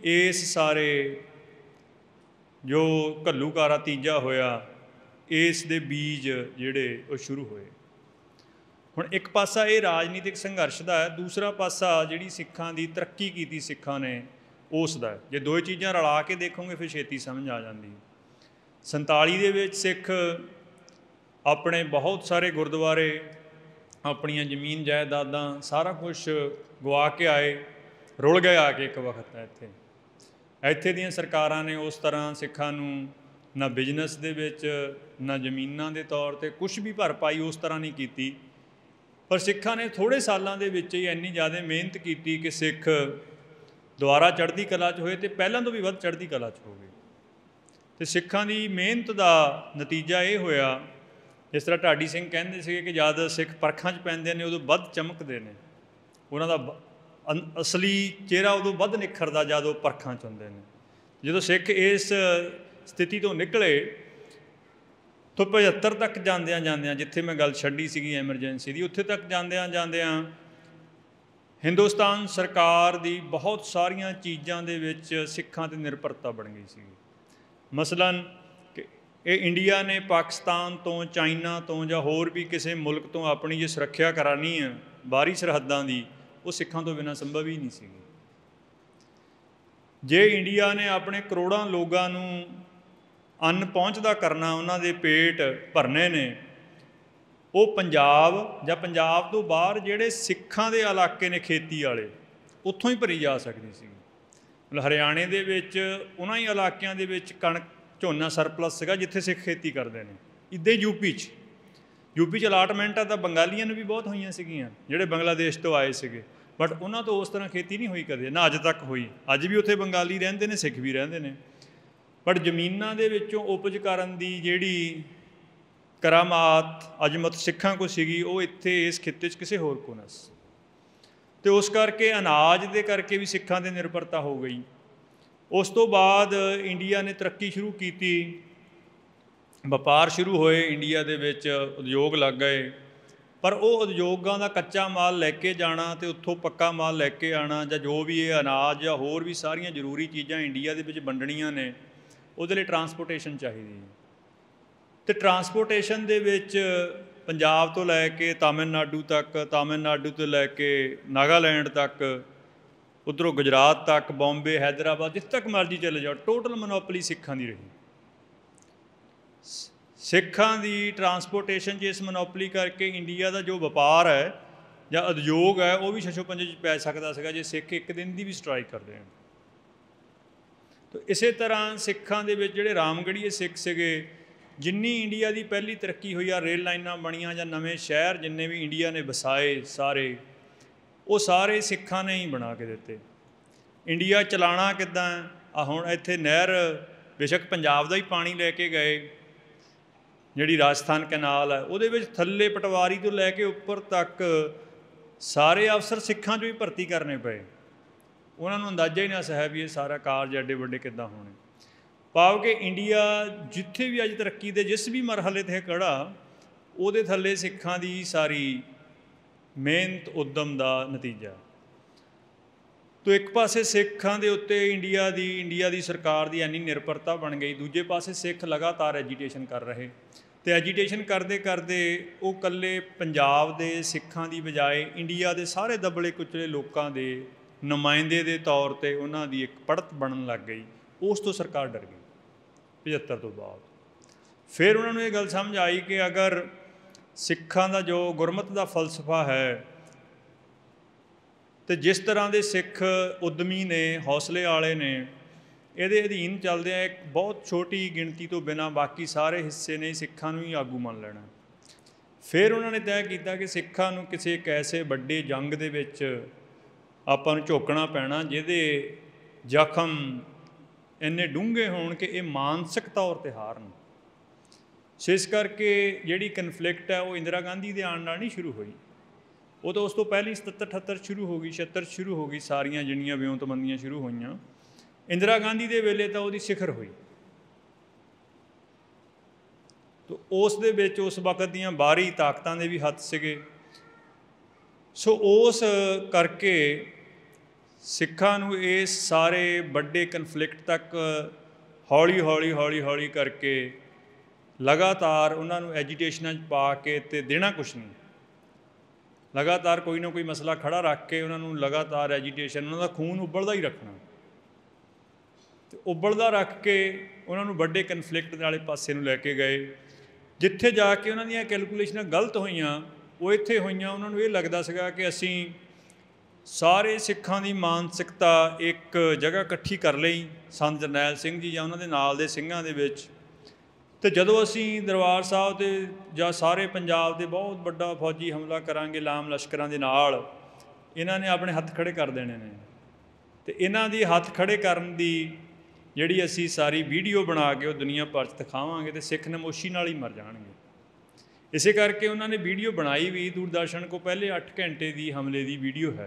ਇਸ ਸਾਰੇ ਜੋ ਘੱਲੂਘਾਰਾ ਤੀਜਾ ਹੋਇਆ, ਇਸ ਦੇ ਬੀਜ ਜਿਹੜੇ ਉਹ ਸ਼ੁਰੂ ਹੋਏ। ਹੁਣ ਇੱਕ ਪਾਸਾ ਇਹ ਰਾਜਨੀਤਿਕ ਸੰਘਰਸ਼ ਦਾ ਹੈ, ਦੂਸਰਾ ਪਾਸਾ ਜਿਹੜੀ ਸਿੱਖਾਂ ਦੀ ਤਰੱਕੀ ਕੀਤੀ ਸਿੱਖਾਂ ਨੇ ਉਸ ਦਾ। ਜੇ ਦੋਏ ਚੀਜ਼ਾਂ ਰਲਾ ਕੇ ਦੇਖੋਗੇ ਫਿਰ ਛੇਤੀ ਸਮਝ ਆ ਜਾਂਦੀ। 47 ਦੇ ਵਿੱਚ ਸਿੱਖ ਆਪਣੇ ਬਹੁਤ ਸਾਰੇ ਗੁਰਦੁਆਰੇ, ਆਪਣੀਆਂ ਜ਼ਮੀਨ ਜਾਇਦਾਦਾਂ ਸਾਰਾ ਕੁਛ ਗਵਾ ਕੇ ਆਏ, ਰੁਲ ਗਏ ਆ ਕੇ ਇੱਕ ਵਕਤ। ਇੱਥੇ ਦੀਆਂ ਸਰਕਾਰਾਂ ਨੇ ਉਸ ਤਰ੍ਹਾਂ ਸਿੱਖਾਂ ਨੂੰ ਨਾ ਬਿਜ਼ਨਸ ਦੇ ਵਿੱਚ ਨਾ ਜ਼ਮੀਨਾਂ ਦੇ ਤੌਰ 'ਤੇ ਕੁਛ ਵੀ ਭਰਪਾਈ ਉਸ ਤਰ੍ਹਾਂ ਨਹੀਂ ਕੀਤੀ। ਪਰ ਸਿੱਖਾਂ ਨੇ ਥੋੜ੍ਹੇ ਸਾਲਾਂ ਦੇ ਵਿੱਚ ਹੀ ਇੰਨੀ ਜ਼ਿਆਦਾ ਮਿਹਨਤ ਕੀਤੀ ਕਿ ਸਿੱਖ ਦੁਬਾਰਾ ਚੜ੍ਹਦੀ ਕਲਾ 'ਚ ਹੋਏ, ਅਤੇ ਪਹਿਲਾਂ ਤੋਂ ਵੀ ਵੱਧ ਚੜ੍ਹਦੀ ਕਲਾ 'ਚ ਹੋ ਗਏ। ਅਤੇ ਸਿੱਖਾਂ ਦੀ ਮਿਹਨਤ ਦਾ ਨਤੀਜਾ ਇਹ ਹੋਇਆ, ਜਿਸ ਤਰ੍ਹਾਂ ਢਾਡੀ ਸਿੰਘ ਕਹਿੰਦੇ ਸੀਗੇ ਕਿ ਜਦ ਸਿੱਖ ਪਰਖਾਂ 'ਚ ਪੈਂਦੇ ਨੇ ਉਦੋਂ ਵੱਧ ਚਮਕਦੇ ਨੇ, ਉਹਨਾਂ ਦਾ ਅਸਲੀ ਚਿਹਰਾ ਉਦੋਂ ਵੱਧ ਨਿਖਰਦਾ ਜਦ ਉਹ ਪਰਖਾਂ 'ਚ ਹੁੰਦੇ ਨੇ। ਜਦੋਂ ਸਿੱਖ ਇਸ ਸਥਿਤੀ ਤੋਂ ਨਿਕਲੇ ਤੋਂ 75 ਤੱਕ ਜਾਂਦਿਆਂ ਜਿੱਥੇ ਮੈਂ ਗੱਲ ਛੱਡੀ ਸੀਗੀ ਐਮਰਜੈਂਸੀ ਦੀ, ਉੱਥੇ ਤੱਕ ਜਾਂਦਿਆਂ ਹਿੰਦੁਸਤਾਨ ਸਰਕਾਰ ਦੀ ਬਹੁਤ ਸਾਰੀਆਂ ਚੀਜ਼ਾਂ ਦੇ ਵਿੱਚ ਸਿੱਖਾਂ 'ਤੇ ਨਿਰਭਰਤਾ ਬਣ ਗਈ ਸੀ। ਮਸਲਨ ਕਿ ਇਹ ਇੰਡੀਆ ਨੇ ਪਾਕਿਸਤਾਨ ਤੋਂ, ਚਾਈਨਾ ਤੋਂ ਜਾਂ ਹੋਰ ਵੀ ਕਿਸੇ ਮੁਲਕ ਤੋਂ ਆਪਣੀ ਜੇ ਸੁਰੱਖਿਆ ਕਰਾਉਣੀ ਹੈ ਬਾਹਰੀ ਸਰਹੱਦਾਂ ਦੀ, ਉਹ ਸਿੱਖਾਂ ਤੋਂ ਬਿਨਾਂ ਸੰਭਵ ਹੀ ਨਹੀਂ ਸੀਗੀ। ਜੇ ਇੰਡੀਆ ਨੇ ਆਪਣੇ ਕਰੋੜਾਂ ਲੋਕਾਂ ਨੂੰ ਅੰਨ ਪਹੁੰਚਦਾ ਕਰਨਾ, ਉਹਨਾਂ ਦੇ ਪੇਟ ਭਰਨੇ ਨੇ, ਉਹ ਪੰਜਾਬ ਜਾਂ ਪੰਜਾਬ ਤੋਂ ਬਾਹਰ ਜਿਹੜੇ ਸਿੱਖਾਂ ਦੇ ਇਲਾਕੇ ਨੇ ਖੇਤੀ ਵਾਲੇ, ਉੱਥੋਂ ਹੀ ਭਰੀ ਜਾ ਸਕਦੀ ਸੀ। ਮਤਲਬ ਹਰਿਆਣੇ ਦੇ ਵਿੱਚ ਉਹਨਾਂ ਹੀ ਇਲਾਕਿਆਂ ਦੇ ਵਿੱਚ ਕਣਕ ਝੋਨਾ ਸਰਪਲਸ ਸੀਗਾ ਜਿੱਥੇ ਸਿੱਖ ਖੇਤੀ ਕਰਦੇ ਨੇ। ਇੱਦਾਂ ਹੀ ਯੂਪੀ 'ਚ ਅਲਾਟਮੈਂਟਾਂ ਤਾਂ ਬੰਗਾਲੀਆਂ ਨੂੰ ਵੀ ਬਹੁਤ ਹੋਈਆਂ ਸੀਗੀਆਂ ਜਿਹੜੇ ਬੰਗਲਾਦੇਸ਼ ਤੋਂ ਆਏ ਸੀਗੇ, ਬਟ ਉਹਨਾਂ ਤੋਂ ਉਸ ਤਰ੍ਹਾਂ ਖੇਤੀ ਨਹੀਂ ਹੋਈ ਕਦੇ, ਨਾ ਅੱਜ ਤੱਕ ਹੋਈ। ਅੱਜ ਵੀ ਉੱਥੇ ਬੰਗਾਲੀ ਰਹਿੰਦੇ ਨੇ, ਸਿੱਖ ਵੀ ਰਹਿੰਦੇ ਨੇ, ਬਟ ਜ਼ਮੀਨਾਂ ਦੇ ਵਿੱਚੋਂ ਉਪਜ ਕਰਨ ਦੀ ਜਿਹੜੀ ਕਰਾਮਾਤ ਅਜ਼ਮਤ ਸਿੱਖਾਂ ਕੋਲ ਸੀਗੀ, ਉਹ ਇੱਥੇ ਇਸ ਖਿੱਤੇ 'ਚ ਕਿਸੇ ਹੋਰ ਕੋਲ ਨਾ ਸੀ। ਅਤੇ ਉਸ ਕਰਕੇ ਅਨਾਜ ਦੇ ਕਰਕੇ ਵੀ ਸਿੱਖਾਂ 'ਤੇ ਨਿਰਭਰਤਾ ਹੋ ਗਈ। ਉਸ ਤੋਂ ਬਾਅਦ ਇੰਡੀਆ ਨੇ ਤਰੱਕੀ ਸ਼ੁਰੂ ਕੀਤੀ, ਵਪਾਰ ਸ਼ੁਰੂ ਹੋਏ, ਇੰਡੀਆ ਦੇ ਵਿੱਚ ਉਦਯੋਗ ਲੱਗ ਗਏ, ਪਰ ਉਹ ਉਦਯੋਗਾਂ ਦਾ ਕੱਚਾ ਮਾਲ ਲੈ ਕੇ ਜਾਣਾ ਅਤੇ ਉੱਥੋਂ ਪੱਕਾ ਮਾਲ ਲੈ ਕੇ ਆਉਣਾ, ਜਾਂ ਜੋ ਵੀ ਇਹ ਅਨਾਜ ਜਾਂ ਹੋਰ ਵੀ ਸਾਰੀਆਂ ਜ਼ਰੂਰੀ ਚੀਜ਼ਾਂ ਇੰਡੀਆ ਦੇ ਵਿੱਚ ਵੰਡਣੀਆਂ ਨੇ, ਉਹਦੇ ਲਈ ਟਰਾਂਸਪੋਰਟੇਸ਼ਨ ਚਾਹੀਦੀ। ਅਤੇ ਟਰਾਂਸਪੋਰਟੇਸ਼ਨ ਦੇ ਵਿੱਚ ਪੰਜਾਬ ਤੋਂ ਲੈ ਕੇ ਤਾਮਿਲਨਾਡੂ ਤੱਕ, ਤਾਮਿਲਨਾਡੂ ਤੋਂ ਲੈ ਕੇ ਨਾਗਾਲੈਂਡ ਤੱਕ, ਉੱਧਰੋਂ ਗੁਜਰਾਤ ਤੱਕ, ਬੰਬੇ, ਹੈਦਰਾਬਾਦ, ਜਿੱਥੇ ਤੱਕ ਮਰਜ਼ੀ ਚਲੇ ਜਾਓ, ਟੋਟਲ ਮੋਨੋਪਲੀ ਸਿੱਖਾਂ ਦੀ ਰਹੀ। ਸਿੱਖਾਂ ਦੀ ਟਰਾਂਸਪੋਰਟੇਸ਼ਨ 'ਚ ਇਸ ਮੋਨੋਪਲੀ ਕਰਕੇ ਇੰਡੀਆ ਦਾ ਜੋ ਵਪਾਰ ਹੈ ਜਾਂ ਉਦਯੋਗ ਹੈ ਉਹ ਵੀ ਛੱਛੋ ਪੰਜੇ 'ਚ ਪੈ ਸਕਦਾ ਸੀਗਾ ਜੇ ਸਿੱਖ ਇੱਕ ਦਿਨ ਦੀ ਵੀ ਸਟ੍ਰਾਈਕ ਕਰਦੇ ਹਨ। ਤਾਂ ਇਸੇ ਤਰ੍ਹਾਂ ਸਿੱਖਾਂ ਦੇ ਵਿੱਚ ਜਿਹੜੇ ਰਾਮਗੜੀਏ ਸਿੱਖ ਸੀਗੇ, ਜਿੰਨੀ ਇੰਡੀਆ ਦੀ ਪਹਿਲੀ ਤਰੱਕੀ ਹੋਈ ਆ, ਰੇਲ ਲਾਈਨਾਂ ਬਣੀਆਂ ਜਾਂ ਨਵੇਂ ਸ਼ਹਿਰ ਜਿੰਨੇ ਵੀ ਇੰਡੀਆ ਨੇ ਵਸਾਏ ਸਾਰੇ, ਉਹ ਸਾਰੇ ਸਿੱਖਾਂ ਨੇ ਹੀ ਬਣਾ ਕੇ ਦਿੱਤੇ। ਇੰਡੀਆ ਚਲਾਉਣਾ ਕਿੱਦਾਂ ਆ, ਹੁਣ ਇੱਥੇ ਨਹਿਰ ਬੇਸ਼ੱਕ ਪੰਜਾਬ ਦਾ ਹੀ ਪਾਣੀ ਲੈ ਕੇ ਗਏ, ਜਿਹੜੀ ਰਾਜਸਥਾਨ ਕੈਨਾਲ ਹੈ, ਉਹਦੇ ਵਿੱਚ ਥੱਲੇ ਪਟਵਾਰੀ ਤੋਂ ਲੈ ਕੇ ਉੱਪਰ ਤੱਕ ਸਾਰੇ ਅਫਸਰ ਸਿੱਖਾਂ 'ਚੋਂ ਹੀ ਭਰਤੀ ਕਰਨੇ ਪਏ। ਉਹਨਾਂ ਨੂੰ ਅੰਦਾਜ਼ਾ ਹੀ ਨਾ ਸੀ ਵੀ ਇਹ ਸਾਰਾ ਕਾਰਜ ਐਡੇ ਵੱਡੇ ਕਿੱਦਾਂ ਹੋਣੇ। ਭਾਵ ਕਿ ਇੰਡੀਆ ਜਿੱਥੇ ਵੀ ਅੱਜ ਤਰੱਕੀ ਦੇ ਜਿਸ ਵੀ ਮਰਹਲੇ 'ਤੇ ਖੜ੍ਹਾ, ਉਹਦੇ ਥੱਲੇ ਸਿੱਖਾਂ ਦੀ ਸਾਰੀ ਮਿਹਨਤ ਉੱਦਮ ਦਾ ਨਤੀਜਾ। ਤੋ ਇੱਕ ਪਾਸੇ ਸਿੱਖਾਂ ਦੇ ਉੱਤੇ ਇੰਡੀਆ ਦੀ ਸਰਕਾਰ ਦੀ ਇੰਨੀ ਨਿਰਭਰਤਾ ਬਣ ਗਈ, ਦੂਜੇ ਪਾਸੇ ਸਿੱਖ ਲਗਾਤਾਰ ਐਜੀਟੇਸ਼ਨ ਕਰ ਰਹੇ, ਅਤੇ ਐਜੀਟੇਸ਼ਨ ਕਰਦੇ ਉਹ ਇਕੱਲੇ ਪੰਜਾਬ ਦੇ ਸਿੱਖਾਂ ਦੀ ਬਜਾਏ ਇੰਡੀਆ ਦੇ ਸਾਰੇ ਦਬਲੇ ਕੁਚਲੇ ਲੋਕਾਂ ਦੇ ਨੁਮਾਇੰਦੇ ਦੇ ਤੌਰ 'ਤੇ ਉਹਨਾਂ ਦੀ ਇੱਕ ਪੜਤ ਬਣਨ ਲੱਗ ਗਈ। ਉਸ ਤੋਂ ਸਰਕਾਰ ਡਰ ਗਈ 75 ਤੋਂ ਬਾਅਦ। ਫਿਰ ਉਹਨਾਂ ਨੂੰ ਇਹ ਗੱਲ ਸਮਝ ਆਈ ਕਿ ਅਗਰ ਸਿੱਖਾਂ ਦਾ ਜੋ ਗੁਰਮਤ ਦਾ ਫਲਸਫਾ ਹੈ, ਅਤੇ ਜਿਸ ਤਰ੍ਹਾਂ ਦੇ ਸਿੱਖ ਉਦਮੀ ਨੇ, ਹੌਸਲੇ ਵਾਲੇ ਨੇ, ਇਹਦੇ ਅਧੀਨ ਚੱਲਦਿਆਂ ਇੱਕ ਬਹੁਤ ਛੋਟੀ ਗਿਣਤੀ ਤੋਂ ਬਿਨਾਂ ਬਾਕੀ ਸਾਰੇ ਹਿੱਸੇ ਨੇ ਸਿੱਖਾਂ ਨੂੰ ਹੀ ਆਗੂ ਮੰਨ ਲੈਣਾ। ਫਿਰ ਉਹਨਾਂ ਨੇ ਤੈਅ ਕੀਤਾ ਕਿ ਸਿੱਖਾਂ ਨੂੰ ਕਿਸੇ ਇੱਕ ਐਸੇ ਵੱਡੇ ਜੰਗ ਦੇ ਵਿੱਚ ਆਪਾਂ ਨੂੰ ਝੋਕਣਾ ਪੈਣਾ ਜਿਹਦੇ ਜ਼ਖਮ ਇੰਨੇ ਡੂੰਘੇ ਹੋਣ ਕਿ ਇਹ ਮਾਨਸਿਕ ਤੌਰ 'ਤੇ ਹਾਰਨ। ਸੋ ਇਸ ਕਰਕੇ ਜਿਹੜੀ ਕਨਫਲਿਕਟ ਹੈ ਉਹ ਇੰਦਰਾ ਗਾਂਧੀ ਦੇ ਆਉਣ ਨਾਲ ਨਹੀਂ ਸ਼ੁਰੂ ਹੋਈ, ਉਹ ਤਾਂ ਉਸ ਤੋਂ ਪਹਿਲਾਂ ਹੀ 77-78 ਸ਼ੁਰੂ ਹੋ ਗਈ, 76 ਸ਼ੁਰੂ ਹੋ ਗਈ, ਸਾਰੀਆਂ ਜਿਹੜੀਆਂ ਵਿਉਂਤਬੰਦੀਆਂ ਸ਼ੁਰੂ ਹੋਈਆਂ। ਇੰਦਰਾ ਗਾਂਧੀ ਦੇ ਵੇਲੇ ਤਾਂ ਉਹਦੀ ਸਿਖਰ ਹੋਈ। ਤਾਂ ਉਸ ਦੇ ਵਿੱਚ ਉਸ ਵਕਤ ਦੀਆਂ ਬਾਹਰੀ ਤਾਕਤਾਂ ਦੇ ਵੀ ਹੱਥ ਸੀਗੇ। ਸੋ ਉਸ ਕਰਕੇ ਸਿੱਖਾਂ ਨੂੰ ਇਸ ਸਾਰੇ ਵੱਡੇ ਕਨਫਲਿਕਟ ਤੱਕ ਹੌਲੀ ਕਰਕੇ ਲਗਾਤਾਰ ਉਹਨਾਂ ਨੂੰ ਐਜੀਟੇਸ਼ਨਾਂ 'ਚ ਪਾ ਕੇ ਅਤੇ ਦੇਣਾ ਕੁਛ ਨਹੀਂ, ਲਗਾਤਾਰ ਕੋਈ ਨਾ ਕੋਈ ਮਸਲਾ ਖੜ੍ਹਾ ਰੱਖ ਕੇ ਉਹਨਾਂ ਨੂੰ ਲਗਾਤਾਰ ਐਜੀਟੇਸ਼ਨ, ਉਹਨਾਂ ਦਾ ਖੂਨ ਉਬਲਦਾ ਹੀ ਰੱਖਣਾ ਅਤੇ ਉਬਲਦਾ ਰੱਖ ਕੇ ਉਹਨਾਂ ਨੂੰ ਵੱਡੇ ਕਨਫਲਿਕਟ ਵਾਲੇ ਪਾਸੇ ਨੂੰ ਲੈ ਕੇ ਗਏ। ਜਿੱਥੇ ਜਾ ਕੇ ਉਹਨਾਂ ਦੀਆਂ ਕੈਲਕੂਲੇਸ਼ਨਾਂ ਗਲਤ ਹੋਈਆਂ ਉਹ ਇੱਥੇ ਹੋਈਆਂ, ਉਹਨਾਂ ਨੂੰ ਇਹ ਲੱਗਦਾ ਸੀਗਾ ਕਿ ਅਸੀਂ ਸਾਰੇ ਸਿੱਖਾਂ ਦੀ ਮਾਨਸਿਕਤਾ ਇੱਕ ਜਗ੍ਹਾ ਇਕੱਠੀ ਕਰ ਲਈ, ਸੰਤ ਜਰਨੈਲ ਸਿੰਘ ਜੀ ਜਾਂ ਉਹਨਾਂ ਦੇ ਨਾਲ ਦੇ ਸਿੰਘਾਂ ਦੇ ਵਿੱਚ, ਅਤੇ ਜਦੋਂ ਅਸੀਂ ਦਰਬਾਰ ਸਾਹਿਬ 'ਤੇ ਜਾਂ ਸਾਰੇ ਪੰਜਾਬ 'ਤੇ ਬਹੁਤ ਵੱਡਾ ਫੌਜੀ ਹਮਲਾ ਕਰਾਂਗੇ ਲਾਮ ਲਸ਼ਕਰਾਂ ਦੇ ਨਾਲ, ਇਹਨਾਂ ਨੇ ਆਪਣੇ ਹੱਥ ਖੜ੍ਹੇ ਕਰ ਦੇਣੇ ਨੇ। ਅਤੇ ਇਹਨਾਂ ਦੀ ਹੱਥ ਖੜ੍ਹੇ ਕਰਨ ਦੀ ਜਿਹੜੀ ਅਸੀਂ ਸਾਰੀ ਵੀਡੀਓ ਬਣਾ ਕੇ ਉਹ ਦੁਨੀਆ ਭਰ 'ਚ ਦਿਖਾਵਾਂਗੇ ਅਤੇ ਸਿੱਖ ਨਮੋਸ਼ੀ ਨਾਲ ਹੀ ਮਰ ਜਾਣਗੇ। ਇਸੇ ਕਰਕੇ ਉਹਨਾਂ ਨੇ ਵੀਡੀਓ ਬਣਾਈ ਵੀ, ਦੂਰਦਰਸ਼ਨ ਕੋਲ ਪਹਿਲੇ 8 ਘੰਟੇ ਦੀ ਹਮਲੇ ਦੀ ਵੀਡੀਓ ਹੈ।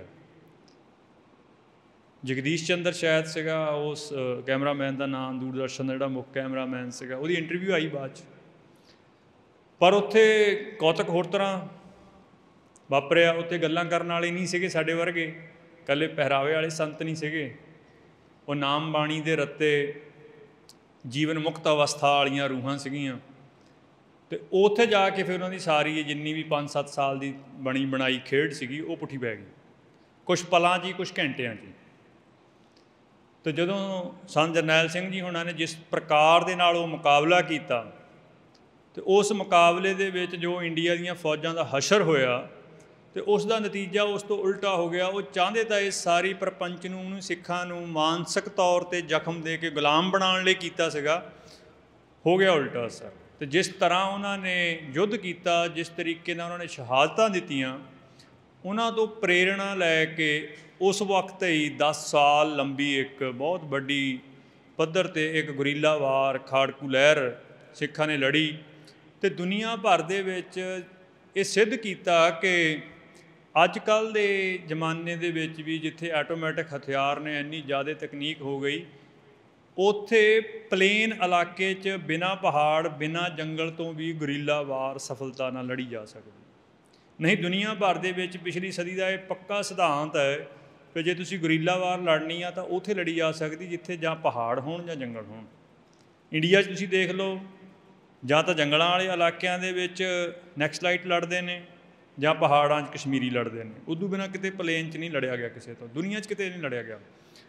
ਜਗਦੀਸ਼ ਚੰਦਰ ਸ਼ਾਇਦ ਸੀਗਾ ਉਸ ਕੈਮਰਾਮੈਨ ਦਾ ਨਾਮ, ਦੂਰਦਰਸ਼ਨ ਦਾ ਜਿਹੜਾ ਮੁੱਖ ਕੈਮਰਾਮੈਨ ਸੀਗਾ, ਉਹਦੀ ਇੰਟਰਵਿਊ ਆਈ ਬਾਅਦ 'ਚ। ਪਰ ਉੱਥੇ ਕੌਤਕ ਹੋਰ ਤਰ੍ਹਾਂ ਵਾਪਰਿਆ, ਉੱਥੇ ਗੱਲਾਂ ਕਰਨ ਵਾਲੇ ਨਹੀਂ ਸੀਗੇ ਸਾਡੇ ਵਰਗੇ, ਇਕੱਲੇ ਪਹਿਰਾਵੇ ਵਾਲੇ ਸੰਤ ਨਹੀਂ ਸੀਗੇ, ਉਹ ਨਾਮ ਬਾਣੀ ਦੇ ਰੱਤੇ ਜੀਵਨ ਮੁਕਤ ਅਵਸਥਾ ਵਾਲੀਆਂ ਰੂਹਾਂ ਸੀਗੀਆਂ। ਅਤੇ ਉੱਥੇ ਜਾ ਕੇ ਫਿਰ ਉਹਨਾਂ ਦੀ ਸਾਰੀ ਜਿੰਨੀ ਵੀ 5-7 ਸਾਲ ਦੀ ਬਣੀ ਬਣਾਈ ਖੇਡ ਸੀਗੀ ਉਹ ਪੁੱਠੀ ਪੈ ਗਈ, ਕੁਛ ਪਲਾਂ 'ਚ ਹੀ, ਕੁਛ ਘੰਟਿਆਂ 'ਚ ਹੀ। ਅਤੇ ਜਦੋਂ ਸੰਤ ਜਰਨੈਲ ਸਿੰਘ ਜੀ ਹੋਣਾ ਨੇ ਜਿਸ ਪ੍ਰਕਾਰ ਦੇ ਨਾਲ ਉਹ ਮੁਕਾਬਲਾ ਕੀਤਾ, ਅਤੇ ਉਸ ਮੁਕਾਬਲੇ ਦੇ ਵਿੱਚ ਜੋ ਇੰਡੀਆ ਦੀਆਂ ਫੌਜਾਂ ਦਾ ਹਸ਼ਰ ਹੋਇਆ ਅਤੇ ਉਸ ਦਾ ਨਤੀਜਾ ਉਸ ਤੋਂ ਉਲਟਾ ਹੋ ਗਿਆ। ਉਹ ਚਾਹੁੰਦੇ ਤਾਂ ਇਸ ਸਾਰੀ ਪ੍ਰਪੰਚ ਨੂੰ, ਸਿੱਖਾਂ ਨੂੰ ਮਾਨਸਿਕ ਤੌਰ 'ਤੇ ਜ਼ਖਮ ਦੇ ਕੇ ਗੁਲਾਮ ਬਣਾਉਣ ਲਈ ਕੀਤਾ ਸੀਗਾ, ਹੋ ਗਿਆ ਉਲਟਾ ਅਸਰ। ਅਤੇ ਜਿਸ ਤਰ੍ਹਾਂ ਉਹਨਾਂ ਨੇ ਯੁੱਧ ਕੀਤਾ, ਜਿਸ ਤਰੀਕੇ ਨਾਲ ਉਹਨਾਂ ਨੇ ਸ਼ਹਾਦਤਾਂ ਦਿੱਤੀਆਂ, ਉਹਨਾਂ ਤੋਂ ਪ੍ਰੇਰਣਾ ਲੈ ਕੇ ਉਸ ਵਕਤ ਹੀ 10 ਸਾਲ ਲੰਬੀ ਇੱਕ ਬਹੁਤ ਵੱਡੀ ਪੱਧਰ 'ਤੇ ਇੱਕ ਗੁਰੀਲਾ ਵਾਰ ਖਾੜਕੂ ਲਹਿਰ ਸਿੱਖਾਂ ਨੇ ਲੜੀ ਅਤੇ ਦੁਨੀਆ ਭਰ ਦੇ ਵਿੱਚ ਇਹ ਸਿੱਧ ਕੀਤਾ ਕਿ ਅੱਜ ਕੱਲ੍ਹ ਦੇ ਜ਼ਮਾਨੇ ਦੇ ਵਿੱਚ ਵੀ ਜਿੱਥੇ ਆਟੋਮੈਟਿਕ ਹਥਿਆਰ ਨੇ, ਇੰਨੀ ਜ਼ਿਆਦਾ ਤਕਨੀਕ ਹੋ ਗਈ, ਉੱਥੇ ਪਲੇਨ ਇਲਾਕੇ 'ਚ ਬਿਨਾਂ ਪਹਾੜ, ਬਿਨਾਂ ਜੰਗਲ ਤੋਂ ਵੀ ਗੁਰੀਲਾ ਵਾਰ ਸਫਲਤਾ ਨਾਲ ਲੜੀ ਜਾ ਸਕਦੀ। ਨਹੀਂ, ਦੁਨੀਆ ਭਰ ਦੇ ਵਿੱਚ ਪਿਛਲੀ ਸਦੀ ਦਾ ਇਹ ਪੱਕਾ ਸਿਧਾਂਤ ਹੈ ਕਿ ਜੇ ਤੁਸੀਂ ਗੁਰੀਲਾ ਵਾਰ ਲੜਨੀ ਆ ਤਾਂ ਉੱਥੇ ਲੜੀ ਜਾ ਸਕਦੀ ਜਿੱਥੇ ਜਾਂ ਪਹਾੜ ਹੋਣ ਜਾਂ ਜੰਗਲ ਹੋਣ। ਇੰਡੀਆ 'ਚ ਤੁਸੀਂ ਦੇਖ ਲਓ, ਜਾਂ ਤਾਂ ਜੰਗਲਾਂ ਵਾਲੇ ਇਲਾਕਿਆਂ ਦੇ ਵਿੱਚ ਨੈਕਸਲਾਈਟ ਲੜਦੇ ਨੇ ਜਾਂ ਪਹਾੜਾਂ 'ਚ ਕਸ਼ਮੀਰੀ ਲੜਦੇ ਨੇ, ਉਦੋਂ ਬਿਨਾਂ ਕਿਤੇ ਪਲੇਨ 'ਚ ਨਹੀਂ ਲੜਿਆ ਗਿਆ ਕਿਸੇ ਤੋਂ, ਦੁਨੀਆ 'ਚ ਕਿਤੇ ਨਹੀਂ ਲੜਿਆ ਗਿਆ।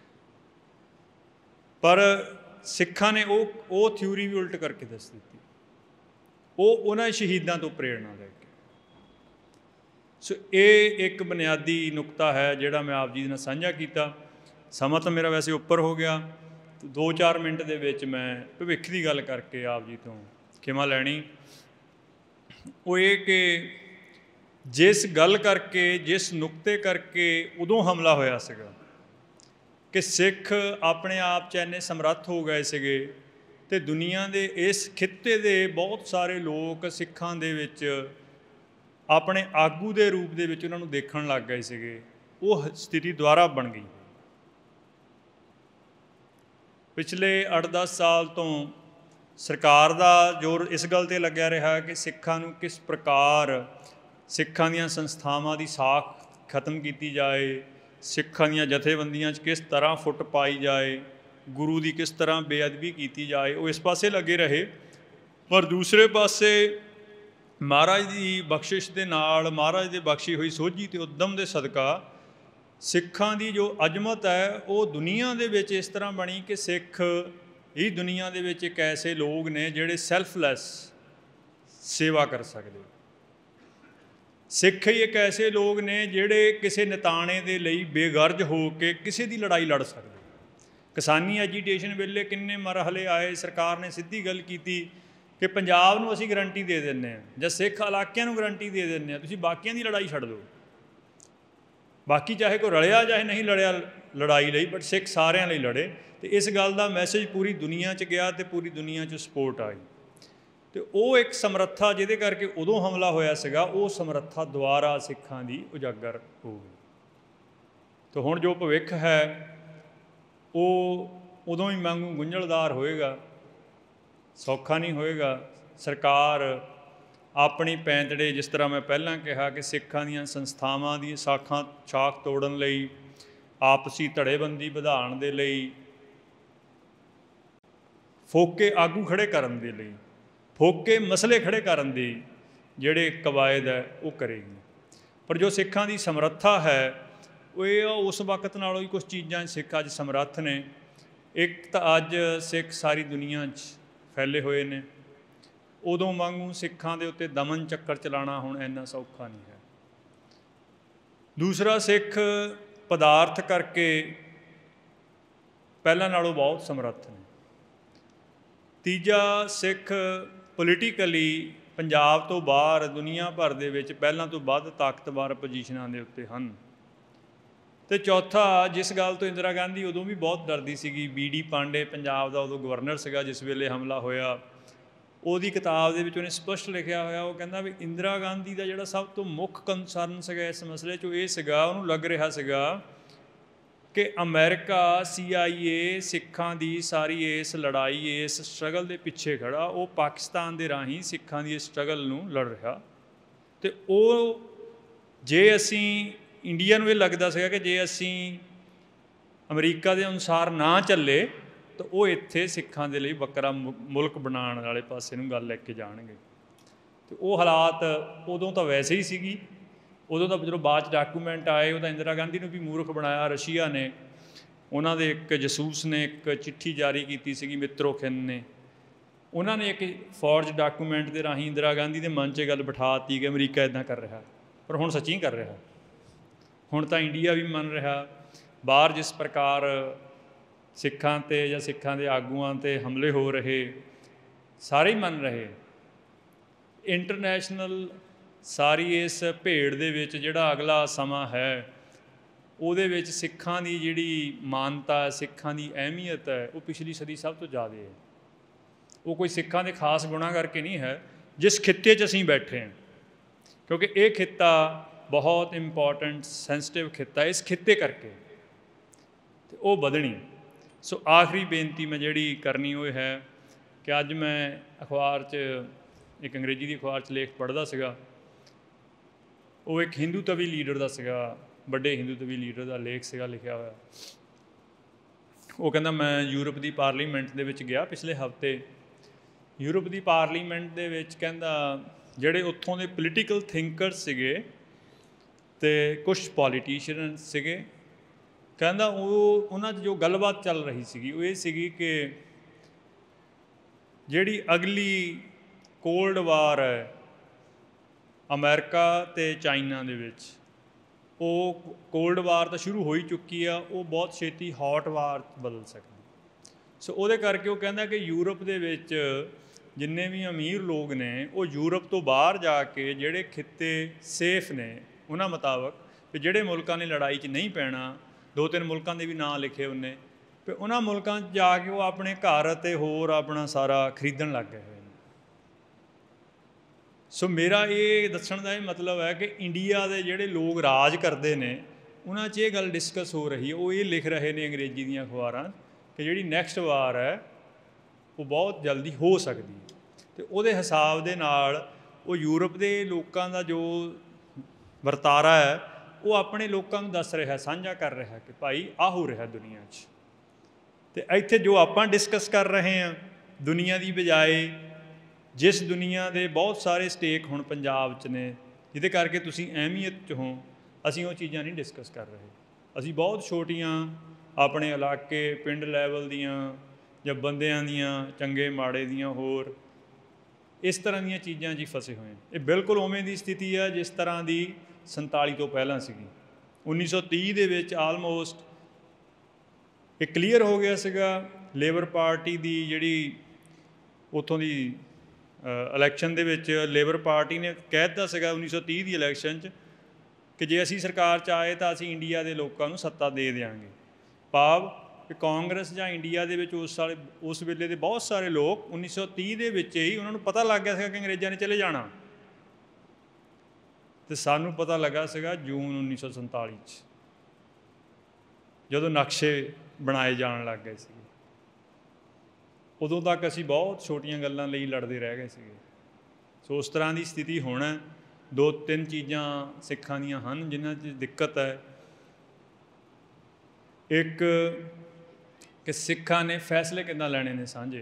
ਪਰ ਸਿੱਖਾਂ ਨੇ ਉਹ ਥਿਊਰੀ ਵੀ ਉਲਟ ਕਰਕੇ ਦੱਸ ਦਿੱਤੀ, ਉਹ ਉਹਨਾਂ ਸ਼ਹੀਦਾਂ ਤੋਂ ਪ੍ਰੇਰਣਾ ਲੈ ਕੇ। ਸੋ ਇਹ ਇੱਕ ਬੁਨਿਆਦੀ ਨੁਕਤਾ ਹੈ ਜਿਹੜਾ ਮੈਂ ਆਪ ਜੀ ਦੇ ਨਾਲ ਸਾਂਝਾ ਕੀਤਾ। ਸਮਾਂ ਤਾਂ ਮੇਰਾ ਵੈਸੇ ਉੱਪਰ ਹੋ ਗਿਆ, 2-4 ਮਿੰਟ ਦੇ ਵਿੱਚ ਮੈਂ ਭਵਿੱਖ ਦੀ ਗੱਲ ਕਰਕੇ ਆਪ ਜੀ ਤੋਂ ਖਿਮਾ ਲੈਣੀ। ਉਹ ਇਹ ਕਿ ਜਿਸ ਗੱਲ ਕਰਕੇ, ਜਿਸ ਨੁਕਤੇ ਕਰਕੇ ਉਦੋਂ ਹਮਲਾ ਹੋਇਆ ਸੀਗਾ ਕਿ ਸਿੱਖ ਆਪਣੇ ਆਪ 'ਚ ਇੰਨੇ ਸਮਰੱਥ ਹੋ ਗਏ ਸੀਗੇ ਅਤੇ ਦੁਨੀਆ ਦੇ ਇਸ ਖਿੱਤੇ ਦੇ ਬਹੁਤ ਸਾਰੇ ਲੋਕ ਸਿੱਖਾਂ ਦੇ ਵਿੱਚ ਆਪਣੇ ਆਗੂ ਦੇ ਰੂਪ ਦੇ ਵਿੱਚ ਉਹਨਾਂ ਨੂੰ ਦੇਖਣ ਲੱਗ ਗਏ ਸੀਗੇ, ਉਹ ਸਥਿਤੀ ਦੁਬਾਰਾ ਬਣ ਗਈ। ਪਿਛਲੇ 8-10 ਸਾਲ ਤੋਂ ਸਰਕਾਰ ਦਾ ਜ਼ੋਰ ਇਸ ਗੱਲ 'ਤੇ ਲੱਗਿਆ ਰਿਹਾ ਕਿ ਸਿੱਖਾਂ ਨੂੰ ਕਿਸ ਪ੍ਰਕਾਰ ਸਿੱਖਾਂ ਦੀਆਂ ਸੰਸਥਾਵਾਂ ਦੀ ਸਾਖ ਖਤਮ ਕੀਤੀ ਜਾਏ, ਸਿੱਖਾਂ ਦੀਆਂ ਜਥੇਬੰਦੀਆਂ 'ਚ ਕਿਸ ਤਰ੍ਹਾਂ ਫੁੱਟ ਪਾਈ ਜਾਏ, ਗੁਰੂ ਦੀ ਕਿਸ ਤਰ੍ਹਾਂ ਬੇਅਦਬੀ ਕੀਤੀ ਜਾਏ, ਉਹ ਇਸ ਪਾਸੇ ਲੱਗੇ ਰਹੇ। ਪਰ ਦੂਸਰੇ ਪਾਸੇ ਮਹਾਰਾਜ ਦੀ ਬਖਸ਼ਿਸ਼ ਦੇ ਨਾਲ, ਮਹਾਰਾਜ ਦੇ ਬਖਸ਼ੀ ਹੋਈ ਸੋਝੀ ਅਤੇ ਉੱਦਮ ਦੇ ਸਦਕਾ ਸਿੱਖਾਂ ਦੀ ਜੋ ਅਜ਼ਮਤ ਹੈ ਉਹ ਦੁਨੀਆ ਦੇ ਵਿੱਚ ਇਸ ਤਰ੍ਹਾਂ ਬਣੀ ਕਿ ਸਿੱਖ ਹੀ ਦੁਨੀਆ ਦੇ ਵਿੱਚ ਇੱਕ ਐਸੇ ਲੋਕ ਨੇ ਜਿਹੜੇ ਸੈਲਫਲੈਸ ਸੇਵਾ ਕਰ ਸਕਦੇ। ਸਿੱਖ ਹੀ ਇੱਕ ਐਸੇ ਲੋਕ ਨੇ ਜਿਹੜੇ ਕਿਸੇ ਨਿਤਾਣੇ ਦੇ ਲਈ ਬੇਗਰਜ ਹੋ ਕੇ ਕਿਸੇ ਦੀ ਲੜਾਈ ਲੜ ਸਕਦੇ। ਕਿਸਾਨੀ ਐਜੀਟੇਸ਼ਨ ਵੇਲੇ ਕਿੰਨੇ ਮਰਹਲੇ ਆਏ, ਸਰਕਾਰ ਨੇ ਸਿੱਧੀ ਗੱਲ ਕੀਤੀ ਕਿ ਪੰਜਾਬ ਨੂੰ ਅਸੀਂ ਗਰੰਟੀ ਦੇ ਦਿੰਦੇ ਹਾਂ ਜਾਂ ਸਿੱਖ ਇਲਾਕਿਆਂ ਨੂੰ ਗਰੰਟੀ ਦੇ ਦਿੰਦੇ ਹਾਂ, ਤੁਸੀਂ ਬਾਕੀਆਂ ਦੀ ਲੜਾਈ ਛੱਡ ਦਿਓ। ਬਾਕੀ ਚਾਹੇ ਕੋਈ ਰਲਿਆ ਚਾਹੇ ਨਹੀਂ ਲੜਿਆ ਲੜਾਈ ਲਈ, ਬਟ ਸਿੱਖ ਸਾਰਿਆਂ ਲਈ ਲੜੇ। ਅਤੇ ਇਸ ਗੱਲ ਦਾ ਮੈਸੇਜ ਪੂਰੀ ਦੁਨੀਆ 'ਚ ਗਿਆ ਅਤੇ ਪੂਰੀ ਦੁਨੀਆ 'ਚ ਸਪੋਰਟ ਆਈ। ਅਤੇ ਉਹ ਇੱਕ ਸਮਰੱਥਾ ਜਿਹਦੇ ਕਰਕੇ ਉਦੋਂ ਹਮਲਾ ਹੋਇਆ ਸੀਗਾ, ਉਹ ਸਮਰੱਥਾ ਦੁਬਾਰਾ ਸਿੱਖਾਂ ਦੀ ਉਜਾਗਰ ਹੋ ਗਈ। ਅਤੇ ਹੁਣ ਜੋ ਭਵਿੱਖ ਹੈ ਉਹ ਉਦੋਂ ਹੀ ਵਾਂਗੂ ਗੁੰਝਲਦਾਰ ਹੋਏਗਾ, ਸੌਖਾ ਨਹੀਂ ਹੋਏਗਾ। ਸਰਕਾਰ ਆਪਣੀ ਪੈਂਤੜੇ, ਜਿਸ ਤਰ੍ਹਾਂ ਮੈਂ ਪਹਿਲਾਂ ਕਿਹਾ ਕਿ ਸਿੱਖਾਂ ਦੀਆਂ ਸੰਸਥਾਵਾਂ ਦੀ ਸ਼ਾਖ ਤੋੜਨ ਲਈ ਆਪਸੀ ਧੜੇਬੰਦੀ ਵਧਾਉਣ ਦੇ ਲਈ, ਫੋਕੇ ਆਗੂ ਖੜ੍ਹੇ ਕਰਨ ਦੇ ਲਈ, ਫੋਕੇ ਮਸਲੇ ਖੜ੍ਹੇ ਕਰਨ ਦੀ ਜਿਹੜੇ ਕਵਾਇਦ ਹੈ ਉਹ ਕਰੇਗੀ। ਪਰ ਜੋ ਸਿੱਖਾਂ ਦੀ ਸਮਰੱਥਾ ਹੈ ਉਹ ਇਹ ਉਸ ਵਕਤ ਨਾਲੋਂ ਹੀ ਕੁਛ ਚੀਜ਼ਾਂ ਸਿੱਖ ਅੱਜ ਸਮਰੱਥ ਨੇ। ਇੱਕ ਤਾਂ ਅੱਜ ਸਿੱਖ ਸਾਰੀ ਦੁਨੀਆ 'ਚ ਫੈਲੇ ਹੋਏ ਨੇ, ਉਦੋਂ ਵਾਂਗੂ ਸਿੱਖਾਂ ਦੇ ਉੱਤੇ ਦਮਨ ਚੱਕਰ ਚਲਾਉਣਾ ਹੁਣ ਇੰਨਾ ਸੌਖਾ ਨਹੀਂ ਹੈ। ਦੂਸਰਾ, ਸਿੱਖ ਪਦਾਰਥ ਕਰਕੇ ਪਹਿਲਾਂ ਨਾਲੋਂ ਬਹੁਤ ਸਮਰੱਥ ਨੇ। ਤੀਜਾ, ਸਿੱਖ ਪੋਲੀਟੀਕਲੀ ਪੰਜਾਬ ਤੋਂ ਬਾਹਰ ਦੁਨੀਆ ਭਰ ਦੇ ਵਿੱਚ ਪਹਿਲਾਂ ਤੋਂ ਵੱਧ ਤਾਕਤਵਰ ਪੋਜੀਸ਼ਨਾਂ ਦੇ ਉੱਤੇ ਹਨ। ਅਤੇ ਚੌਥਾ, ਜਿਸ ਗੱਲ ਤੋਂ ਇੰਦਰਾ ਗਾਂਧੀ ਉਦੋਂ ਵੀ ਬਹੁਤ ਡਰਦੀ ਸੀਗੀ, BD ਪਾਂਡੇ ਪੰਜਾਬ ਦਾ ਉਦੋਂ ਗਵਰਨਰ ਸੀਗਾ ਜਿਸ ਵੇਲੇ ਹਮਲਾ ਹੋਇਆ, ਉਹਦੀ ਕਿਤਾਬ ਦੇ ਵਿੱਚ ਉਹਨੇ ਸਪਸ਼ਟ ਲਿਖਿਆ ਹੋਇਆ, ਉਹ ਕਹਿੰਦਾ ਵੀ ਇੰਦਰਾ ਗਾਂਧੀ ਦਾ ਜਿਹੜਾ ਸਭ ਤੋਂ ਮੁੱਖ ਕੰਸਰਨ ਸੀਗਾ ਇਸ ਮਸਲੇ 'ਚੋਂ ਇਹ ਸੀਗਾ, ਉਹਨੂੰ ਲੱਗ ਰਿਹਾ ਸੀਗਾ ਕਿ ਅਮਰੀਕਾ CIA ਸਿੱਖਾਂ ਦੀ ਸਾਰੀ ਇਸ ਲੜਾਈ, ਇਸ ਸਟਰਗਲ ਦੇ ਪਿੱਛੇ ਖੜ੍ਹਾ, ਉਹ ਪਾਕਿਸਤਾਨ ਦੇ ਰਾਹੀਂ ਸਿੱਖਾਂ ਦੀ ਇਸ ਸਟਰਗਲ ਨੂੰ ਲੜ ਰਿਹਾ। ਅਤੇ ਉਹ ਜੇ ਅਸੀਂ ਇੰਡੀਆ ਨੂੰ ਇਹ ਲੱਗਦਾ ਸੀਗਾ ਕਿ ਜੇ ਅਸੀਂ ਅਮਰੀਕਾ ਦੇ ਅਨੁਸਾਰ ਨਾ ਚੱਲੇ ਤਾਂ ਉਹ ਇੱਥੇ ਸਿੱਖਾਂ ਦੇ ਲਈ ਵੱਖਰਾ ਮੁਲਕ ਬਣਾਉਣ ਵਾਲੇ ਪਾਸੇ ਨੂੰ ਗੱਲ ਲੈ ਕੇ ਜਾਣਗੇ। ਅਤੇ ਉਹ ਹਾਲਾਤ ਉਦੋਂ ਤਾਂ ਵੈਸੇ ਹੀ ਸੀਗੀ। ਉਦੋਂ ਤਾਂ ਜਦੋਂ ਬਾਅਦ 'ਚ ਡਾਕੂਮੈਂਟ ਆਏ, ਉਹ ਤਾਂ ਇੰਦਰਾ ਗਾਂਧੀ ਨੂੰ ਵੀ ਮੂਰਖ ਬਣਾਇਆ ਰਸ਼ੀਆ ਨੇ। ਉਹਨਾਂ ਦੇ ਇੱਕ ਜਸੂਸ ਨੇ ਇੱਕ ਚਿੱਠੀ ਜਾਰੀ ਕੀਤੀ ਸੀਗੀ, ਮਿੱਤਰੋਖਿਨ ਨੇ। ਉਹਨਾਂ ਨੇ ਇੱਕ ਫੌਰਜ ਡਾਕੂਮੈਂਟ ਦੇ ਰਾਹੀਂ ਇੰਦਰਾ ਗਾਂਧੀ ਦੇ ਮਨ 'ਚ ਗੱਲ ਬਿਠਾ ਦਿੱਤੀ ਕਿ ਅਮਰੀਕਾ ਇੱਦਾਂ ਕਰ ਰਿਹਾ, ਪਰ ਹੁਣ ਸੱਚੀ ਕਰ ਰਿਹਾ। ਹੁਣ ਤਾਂ ਇੰਡੀਆ ਵੀ ਮੰਨ ਰਿਹਾ। ਬਾਹਰ ਜਿਸ ਪ੍ਰਕਾਰ ਸਿੱਖਾਂ 'ਤੇ ਜਾਂ ਸਿੱਖਾਂ ਦੇ ਆਗੂਆਂ 'ਤੇ ਹਮਲੇ ਹੋ ਰਹੇ, ਸਾਰੇ ਹੀ ਮੰਨ ਰਹੇ। ਇੰਟਰਨੈਸ਼ਨਲ ਸਾਰੀ ਇਸ ਭੇੜ ਦੇ ਵਿੱਚ ਜਿਹੜਾ ਅਗਲਾ ਸਮਾਂ ਹੈ, ਉਹਦੇ ਵਿੱਚ ਸਿੱਖਾਂ ਦੀ ਜਿਹੜੀ ਮਾਨਤਾ, ਸਿੱਖਾਂ ਦੀ ਅਹਿਮੀਅਤ ਹੈ, ਉਹ ਪਿਛਲੀ ਸਦੀ ਸਭ ਤੋਂ ਜ਼ਿਆਦਾ ਹੈ। ਉਹ ਕੋਈ ਸਿੱਖਾਂ ਦੇ ਖਾਸ ਗੁਣਾਂ ਕਰਕੇ ਨਹੀਂ ਹੈ, ਜਿਸ ਖਿੱਤੇ 'ਚ ਅਸੀਂ ਬੈਠੇ ਹਾਂ, ਕਿਉਂਕਿ ਇਹ ਖਿੱਤਾ ਬਹੁਤ ਇੰਪੋਰਟੈਂਟ ਸੈਂਸਿਟਿਵ ਖਿੱਤਾ, ਇਸ ਖਿੱਤੇ ਕਰਕੇ ਅਤੇ ਉਹ ਵਧਣੀ। ਸੋ ਆਖਰੀ ਬੇਨਤੀ ਮੈਂ ਜਿਹੜੀ ਕਰਨੀ ਉਹ ਹੈ ਕਿ ਅੱਜ ਮੈਂ ਅਖਬਾਰ 'ਚ ਇੱਕ ਅੰਗਰੇਜ਼ੀ ਦੀ ਅਖਬਾਰ 'ਚ ਲੇਖ ਪੜ੍ਹਦਾ ਸੀਗਾ। ਉਹ ਇੱਕ ਹਿੰਦੂ ਤਵੀ ਲੀਡਰ ਦਾ ਸੀਗਾ, ਵੱਡੇ ਹਿੰਦੂ ਤਵੀ ਲੀਡਰ ਦਾ ਲੇਖ ਸੀਗਾ ਲਿਖਿਆ ਹੋਇਆ। ਉਹ ਕਹਿੰਦਾ ਮੈਂ ਯੂਰਪ ਦੀ ਪਾਰਲੀਮੈਂਟ ਦੇ ਵਿੱਚ ਗਿਆ ਪਿਛਲੇ ਹਫ਼ਤੇ। ਯੂਰਪ ਦੀ ਪਾਰਲੀਮੈਂਟ ਦੇ ਵਿੱਚ ਕਹਿੰਦਾ ਜਿਹੜੇ ਉੱਥੋਂ ਦੇ ਪੋਲੀਟੀਕਲ ਥਿੰਕਰ ਸੀਗੇ ਅਤੇ ਕੁਛ ਪੋਲੀਟੀਸ਼ੀਅਨ ਸੀਗੇ, ਕਹਿੰਦਾ ਉਹਨਾਂ 'ਚ ਜੋ ਗੱਲਬਾਤ ਚੱਲ ਰਹੀ ਸੀਗੀ ਉਹ ਇਹ ਸੀਗੀ ਕਿ ਜਿਹੜੀ ਅਗਲੀ ਕੋਲਡ ਵਾਰ ਹੈ ਅਮਰੀਕਾ ਅਤੇ ਚਾਈਨਾ ਦੇ ਵਿੱਚ, ਉਹ ਕੋਲਡ ਵਾਰ ਤਾਂ ਸ਼ੁਰੂ ਹੋ ਹੀ ਚੁੱਕੀ ਆ, ਉਹ ਬਹੁਤ ਛੇਤੀ ਹੌਟ ਵਾਰ ਬਦਲ ਸਕਦੀ। ਸੋ ਉਹਦੇ ਕਰਕੇ ਉਹ ਕਹਿੰਦਾ ਕਿ ਯੂਰਪ ਦੇ ਵਿੱਚ ਜਿੰਨੇ ਵੀ ਅਮੀਰ ਲੋਕ ਨੇ ਉਹ ਯੂਰਪ ਤੋਂ ਬਾਹਰ ਜਾ ਕੇ ਜਿਹੜੇ ਖਿੱਤੇ ਸੇਫ ਨੇ ਉਹਨਾਂ ਮੁਤਾਬਕ, ਵੀ ਜਿਹੜੇ ਮੁਲਕਾਂ ਨੇ ਲੜਾਈ 'ਚ ਨਹੀਂ ਪੈਣਾ, 2-3 ਮੁਲਕਾਂ ਦੇ ਵੀ ਨਾਂ ਲਿਖੇ ਉਹਨੇ, ਵੀ ਉਹਨਾਂ ਮੁਲਕਾਂ 'ਚ ਜਾ ਕੇ ਉਹ ਆਪਣੇ ਘਰ ਅਤੇ ਹੋਰ ਆਪਣਾ ਸਾਰਾ ਖਰੀਦਣ ਲੱਗ ਗਏ ਹੋਏ ਨੇ। ਸੋ ਮੇਰਾ ਇਹ ਦੱਸਣ ਦਾ ਇਹ ਮਤਲਬ ਹੈ ਕਿ ਇੰਡੀਆ ਦੇ ਜਿਹੜੇ ਲੋਕ ਰਾਜ ਕਰਦੇ ਨੇ ਉਹਨਾਂ 'ਚ ਇਹ ਗੱਲ ਡਿਸਕਸ ਹੋ ਰਹੀ ਹੈ। ਉਹ ਇਹ ਲਿਖ ਰਹੇ ਨੇ ਅੰਗਰੇਜ਼ੀ ਦੀਆਂ ਅਖਬਾਰਾਂ ਕਿ ਜਿਹੜੀ ਨੈਕਸਟ ਵਾਰ ਹੈ ਉਹ ਬਹੁਤ ਜਲਦੀ ਹੋ ਸਕਦੀ ਹੈ। ਅਤੇ ਉਹਦੇ ਹਿਸਾਬ ਦੇ ਨਾਲ ਉਹ ਯੂਰਪ ਦੇ ਲੋਕਾਂ ਦਾ ਜੋ ਵਰਤਾਰਾ ਹੈ ਉਹ ਆਪਣੇ ਲੋਕਾਂ ਨੂੰ ਦੱਸ ਰਿਹਾ, ਸਾਂਝਾ ਕਰ ਰਿਹਾ ਕਿ ਭਾਈ ਆਹ ਹੋ ਰਿਹਾ ਦੁਨੀਆ 'ਚ। ਅਤੇ ਇੱਥੇ ਜੋ ਆਪਾਂ ਡਿਸਕਸ ਕਰ ਰਹੇ ਹਾਂ ਦੁਨੀਆ ਦੀ ਬਜਾਏ, ਜਿਸ ਦੁਨੀਆ ਦੇ ਬਹੁਤ ਸਾਰੇ ਸਟੇਕ ਹੁਣ ਪੰਜਾਬ 'ਚ ਨੇ, ਜਿਹਦੇ ਕਰਕੇ ਤੁਸੀਂ ਅਹਿਮੀਅਤ 'ਚ ਹੋ, ਅਸੀਂ ਉਹ ਚੀਜ਼ਾਂ ਨਹੀਂ ਡਿਸਕਸ ਕਰ ਰਹੇ। ਅਸੀਂ ਬਹੁਤ ਛੋਟੀਆਂ ਆਪਣੇ ਇਲਾਕੇ ਪਿੰਡ ਲੈਵਲ ਦੀਆਂ ਜਾਂ ਬੰਦਿਆਂ ਦੀਆਂ ਚੰਗੇ ਮਾੜੇ ਦੀਆਂ ਹੋਰ ਇਸ ਤਰ੍ਹਾਂ ਦੀਆਂ ਚੀਜ਼ਾਂ 'ਚ ਹੀ ਫਸੇ ਹੋਏ। ਇਹ ਬਿਲਕੁਲ ਉਵੇਂ ਦੀ ਸਥਿਤੀ ਹੈ ਜਿਸ ਤਰ੍ਹਾਂ ਦੀ 47 ਤੋਂ ਪਹਿਲਾਂ ਸੀਗੀ। 1930 ਦੇ ਵਿੱਚ ਆਲਮੋਸਟ ਇਹ ਕਲੀਅਰ ਹੋ ਗਿਆ ਸੀਗਾ। ਲੇਬਰ ਪਾਰਟੀ ਦੀ ਜਿਹੜੀ ਉੱਥੋਂ ਦੀ ਇਲੈਕਸ਼ਨ ਦੇ ਵਿੱਚ ਲੇਬਰ ਪਾਰਟੀ ਨੇ ਕਹਿ ਦਿੱਤਾ ਸੀਗਾ 1930 ਦੀ ਇਲੈਕਸ਼ਨ 'ਚ ਕਿ ਜੇ ਅਸੀਂ ਸਰਕਾਰ 'ਚ ਆਏ ਤਾਂ ਅਸੀਂ ਇੰਡੀਆ ਦੇ ਲੋਕਾਂ ਨੂੰ ਸੱਤਾ ਦੇ ਦਿਆਂਗੇ। ਭਾਵ ਕਿ ਕਾਂਗਰਸ ਜਾਂ ਇੰਡੀਆ ਦੇ ਵਿੱਚ ਉਸ ਵੇਲੇ ਦੇ ਬਹੁਤ ਸਾਰੇ ਲੋਕ 1930 ਦੇ ਵਿੱਚ ਹੀ ਉਹਨਾਂ ਨੂੰ ਪਤਾ ਲੱਗ ਗਿਆ ਸੀਗਾ ਕਿ ਅੰਗਰੇਜ਼ਾਂ ਨੇ ਚਲੇ ਜਾਣਾ, ਅਤੇ ਸਾਨੂੰ ਪਤਾ ਲੱਗਾ ਸੀਗਾ ਜੂਨ 1947 'ਚ ਜਦੋਂ ਨਕਸ਼ੇ ਬਣਾਏ ਜਾਣ ਲੱਗ ਗਏ ਸੀਗੇ। ਉਦੋਂ ਤੱਕ ਅਸੀਂ ਬਹੁਤ ਛੋਟੀਆਂ ਗੱਲਾਂ ਲਈ ਲੜਦੇ ਰਹਿ ਗਏ ਸੀਗੇ। ਸੋ ਉਸ ਤਰ੍ਹਾਂ ਦੀ ਸਥਿਤੀ ਹੁਣ 2-3 ਚੀਜ਼ਾਂ ਸਿੱਖਾਂ ਦੀਆਂ ਹਨ ਜਿਨ੍ਹਾਂ 'ਚ ਦਿੱਕਤ ਹੈ। ਇੱਕ ਕਿ ਸਿੱਖਾਂ ਨੇ ਫੈਸਲੇ ਕਿੱਦਾਂ ਲੈਣੇ ਨੇ ਸਾਂਝੇ,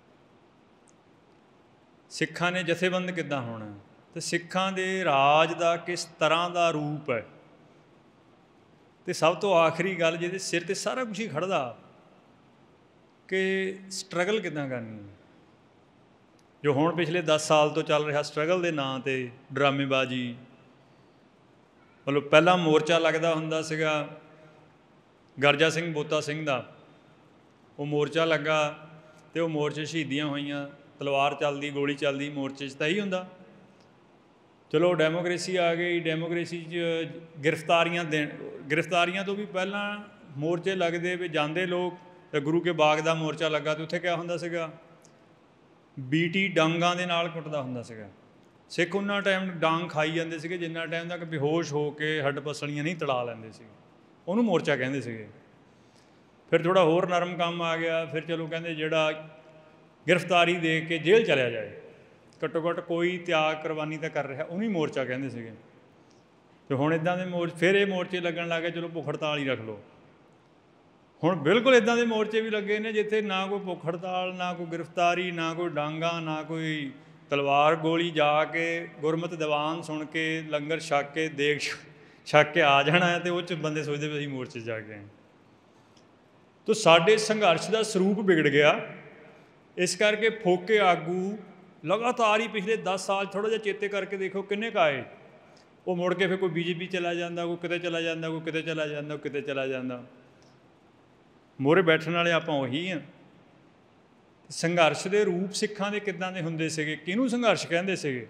ਸਿੱਖਾਂ ਨੇ ਜਥੇਬੰਦ ਕਿੱਦਾਂ ਹੋਣਾ, ਅਤੇ ਸਿੱਖਾਂ ਦੇ ਰਾਜ ਦਾ ਕਿਸ ਤਰ੍ਹਾਂ ਦਾ ਰੂਪ ਹੈ, ਅਤੇ ਸਭ ਤੋਂ ਆਖਰੀ ਗੱਲ ਜਿਹਦੇ ਸਿਰ 'ਤੇ ਸਾਰਾ ਕੁਛ ਹੀ ਖੜ੍ਹਦਾ ਕਿ ਸਟਰਗਲ ਕਿੱਦਾਂ ਕਰਨੀ ਹੈ। ਜੋ ਹੁਣ ਪਿਛਲੇ 10 ਸਾਲ ਤੋਂ ਚੱਲ ਰਿਹਾ ਸਟਰਗਲ ਦੇ ਨਾਂ 'ਤੇ ਡਰਾਮੇਬਾਜ਼ੀ, ਮਤਲਬ ਪਹਿਲਾਂ ਮੋਰਚਾ ਲੱਗਦਾ ਹੁੰਦਾ ਸੀਗਾ ਗਰਜਾ ਸਿੰਘ ਬੋਤਾ ਸਿੰਘ ਦਾ, ਉਹ ਮੋਰਚਾ ਲੱਗਾ ਅਤੇ ਉਹ ਮੋਰਚੇ ਸ਼ਹੀਦੀਆਂ ਹੋਈਆਂ, ਤਲਵਾਰ ਚੱਲਦੀ, ਗੋਲੀ ਚੱਲਦੀ, ਮੋਰਚੇ 'ਚ ਤਾਂ ਇਹੀ ਹੁੰਦਾ। ਚਲੋ ਡੈਮੋਕਰੇਸੀ ਆ ਗਈ, ਡੈਮੋਕਰੇਸੀ 'ਚ ਗ੍ਰਿਫਤਾਰੀਆਂ ਤੋਂ ਵੀ ਪਹਿਲਾਂ ਮੋਰਚੇ ਲੱਗਦੇ ਵੀ ਜਾਂਦੇ ਲੋਕ, ਅਤੇ ਗੁਰੂ ਕੇ ਬਾਗ ਦਾ ਮੋਰਚਾ ਲੱਗਾ ਅਤੇ ਉੱਥੇ ਕਿਆ ਹੁੰਦਾ ਸੀਗਾ, ਬੀਟੀ ਡਾਂਗਾਂ ਦੇ ਨਾਲ ਕੁੱਟਦਾ ਹੁੰਦਾ ਸੀਗਾ। ਸਿੱਖ ਉਹਨਾਂ ਟਾਈਮ ਡਾਂਗ ਖਾਈ ਜਾਂਦੇ ਸੀਗੇ ਜਿੰਨਾ ਟਾਈਮ ਤੱਕ ਬੇਹੋਸ਼ ਹੋ ਕੇ ਹੱਡ ਪਸਲੀਆਂ ਨਹੀਂ ਤੜਾ ਲੈਂਦੇ ਸੀ, ਉਹਨੂੰ ਮੋਰਚਾ ਕਹਿੰਦੇ ਸੀਗੇ। ਫਿਰ ਥੋੜ੍ਹਾ ਹੋਰ ਨਰਮ ਕੰਮ ਆ ਗਿਆ, ਫਿਰ ਚਲੋ ਕਹਿੰਦੇ ਜਿਹੜਾ ਗ੍ਰਿਫਤਾਰੀ ਦੇ ਕੇ ਜੇਲ੍ਹ ਚਲਿਆ ਜਾਏ, ਘੱਟੋ ਘੱਟ ਕੋਈ ਤਿਆਗ ਕੁਰਬਾਨੀ ਤਾਂ ਕਰ ਰਿਹਾ, ਉਹਨੂੰ ਮੋਰਚਾ ਕਹਿੰਦੇ ਸੀਗੇ। ਅਤੇ ਹੁਣ ਇੱਦਾਂ ਦੇ ਫਿਰ ਇਹ ਮੋਰਚੇ ਲੱਗਣ ਲੱਗ ਗਏ, ਚਲੋ ਭੁੱਖ ਹੜਤਾਲ ਹੀ ਰੱਖ ਲਓ। ਹੁਣ ਬਿਲਕੁਲ ਇੱਦਾਂ ਦੇ ਮੋਰਚੇ ਵੀ ਲੱਗੇ ਨੇ ਜਿੱਥੇ ਨਾ ਕੋਈ ਭੁੱਖ ਹੜਤਾਲ, ਨਾ ਕੋਈ ਗ੍ਰਿਫਤਾਰੀ, ਨਾ ਕੋਈ ਡਾਂਗਾ, ਨਾ ਕੋਈ ਤਲਵਾਰ ਗੋਲੀ, ਜਾ ਕੇ ਗੁਰਮਤਿ ਦੀਵਾਨ ਸੁਣ ਕੇ ਲੰਗਰ ਛਕ ਕੇ ਦੇਗ ਛਕ ਕੇ ਆ ਜਾਣਾ, ਅਤੇ ਉਹ 'ਚ ਬੰਦੇ ਸੋਚਦੇ ਵੀ ਅਸੀਂ ਮੋਰਚੇ 'ਚ ਜਾ ਕੇ ਆਏ। ਤਾਂ ਸਾਡੇ ਸੰਘਰਸ਼ ਦਾ ਸਰੂਪ ਵਿਗੜ ਗਿਆ। ਇਸ ਕਰਕੇ ਫੋਕੇ ਆਗੂ ਲਗਾਤਾਰ ਹੀ ਪਿਛਲੇ 10 ਸਾਲ ਥੋੜ੍ਹਾ ਜਿਹਾ ਚੇਤੇ ਕਰਕੇ ਦੇਖੋ ਕਿੰਨੇ ਕੁ ਆਏ, ਉਹ ਮੁੜ ਕੇ ਫਿਰ ਕੋਈ BJP ਚਲਾ ਜਾਂਦਾ, ਕੋਈ ਕਿਤੇ ਚਲਾ ਜਾਂਦਾ, ਕੋਈ ਕਿਤੇ ਚਲਾ ਜਾਂਦਾ, ਕੋਈ ਕਿਤੇ ਚਲਾ ਜਾਂਦਾ। ਮੋਹਰੇ ਬੈਠਣ ਵਾਲੇ ਆਪਾਂ ਉਹੀ ਹਾਂ। ਸੰਘਰਸ਼ ਦੇ ਰੂਪ ਸਿੱਖਾਂ ਦੇ ਕਿੱਦਾਂ ਦੇ ਹੁੰਦੇ ਸੀਗੇ, ਕਿਹਨੂੰ ਸੰਘਰਸ਼ ਕਹਿੰਦੇ ਸੀਗੇ।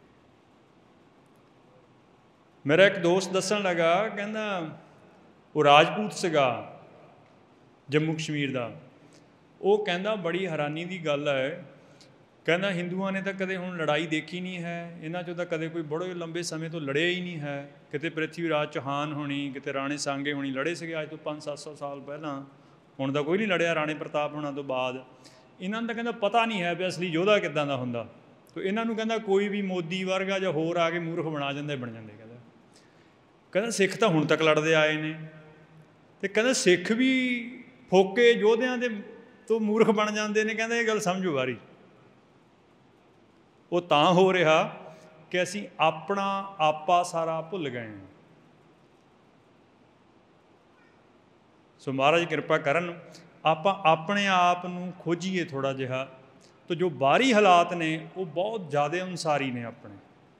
ਮੇਰਾ ਇੱਕ ਦੋਸਤ ਦੱਸਣ ਲੱਗਾ, ਕਹਿੰਦਾ ਉਹ ਰਾਜਪੂਤ ਸੀਗਾ ਜੰਮੂ ਕਸ਼ਮੀਰ ਦਾ, ਉਹ ਕਹਿੰਦਾ ਬੜੀ ਹੈਰਾਨੀ ਦੀ ਗੱਲ ਹੈ, ਕਹਿੰਦਾ ਹਿੰਦੂਆਂ ਨੇ ਤਾਂ ਕਦੇ ਹੁਣ ਲੜਾਈ ਦੇਖੀ ਨਹੀਂ ਹੈ, ਇਹਨਾਂ 'ਚੋਂ ਤਾਂ ਕਦੇ ਕੋਈ ਬੜੇ ਲੰਬੇ ਸਮੇਂ ਤੋਂ ਲੜਿਆ ਹੀ ਨਹੀਂ ਹੈ। ਕਿਤੇ ਪ੍ਰਿਥਵੀ ਰਾਜ ਚੌਹਾਨ ਹੋਣੀ, ਕਿਤੇ ਰਾਣੇ ਸਾਂਗੇ ਹੋਣੀ ਲੜੇ ਸੀਗੇ ਅੱਜ ਤੋਂ 500-700 ਸਾਲ ਪਹਿਲਾਂ, ਹੁਣ ਤਾਂ ਕੋਈ ਨਹੀਂ ਲੜਿਆ ਰਾਣੇ ਪ੍ਰਤਾਪ ਹੋਣਾ ਤੋਂ ਬਾਅਦ। ਇਹਨਾਂ ਨੂੰ ਤਾਂ ਕਹਿੰਦਾ ਪਤਾ ਨਹੀਂ ਹੈ ਵੀ ਅਸਲੀ ਯੋਧਾ ਕਿੱਦਾਂ ਦਾ ਹੁੰਦਾ, ਤਾਂ ਇਹਨਾਂ ਨੂੰ ਕਹਿੰਦਾ ਕੋਈ ਵੀ ਮੋਦੀ ਵਰਗਾ ਜਾਂ ਹੋਰ ਆ ਕੇ ਮੂਰਖ ਬਣ ਜਾਂਦੇ। ਕਹਿੰਦਾ ਸਿੱਖ ਤਾਂ ਹੁਣ ਤੱਕ ਲੜਦੇ ਆਏ ਨੇ, ਅਤੇ ਕਹਿੰਦਾ ਸਿੱਖ ਵੀ ਫੋਕੇ ਯੋਧਿਆਂ ਦੇ ਤੋਂ ਮੂਰਖ ਬਣ ਜਾਂਦੇ ਨੇ। ਕਹਿੰਦਾ ਇਹ ਗੱਲ ਸਮਝੋ ਵਾਰੀ, ਉਹ ਤਾਂ ਹੋ ਰਿਹਾ ਕਿ ਅਸੀਂ ਆਪਣਾ ਆਪਾ ਸਾਰਾ ਭੁੱਲ ਗਏ ਹਾਂ। ਸੋ ਮਹਾਰਾਜ ਕਿਰਪਾ ਕਰਨ, ਆਪਾਂ ਆਪਣੇ ਆਪ ਨੂੰ ਖੋਜੀਏ ਥੋੜ੍ਹਾ ਜਿਹਾ, ਤਾਂ ਜੋ ਬਾਹਰੀ ਹਾਲਾਤ ਨੇ ਉਹ ਬਹੁਤ ਜ਼ਿਆਦਾ ਅਨੁਸਾਰੀ ਨੇ ਆਪਣੇ।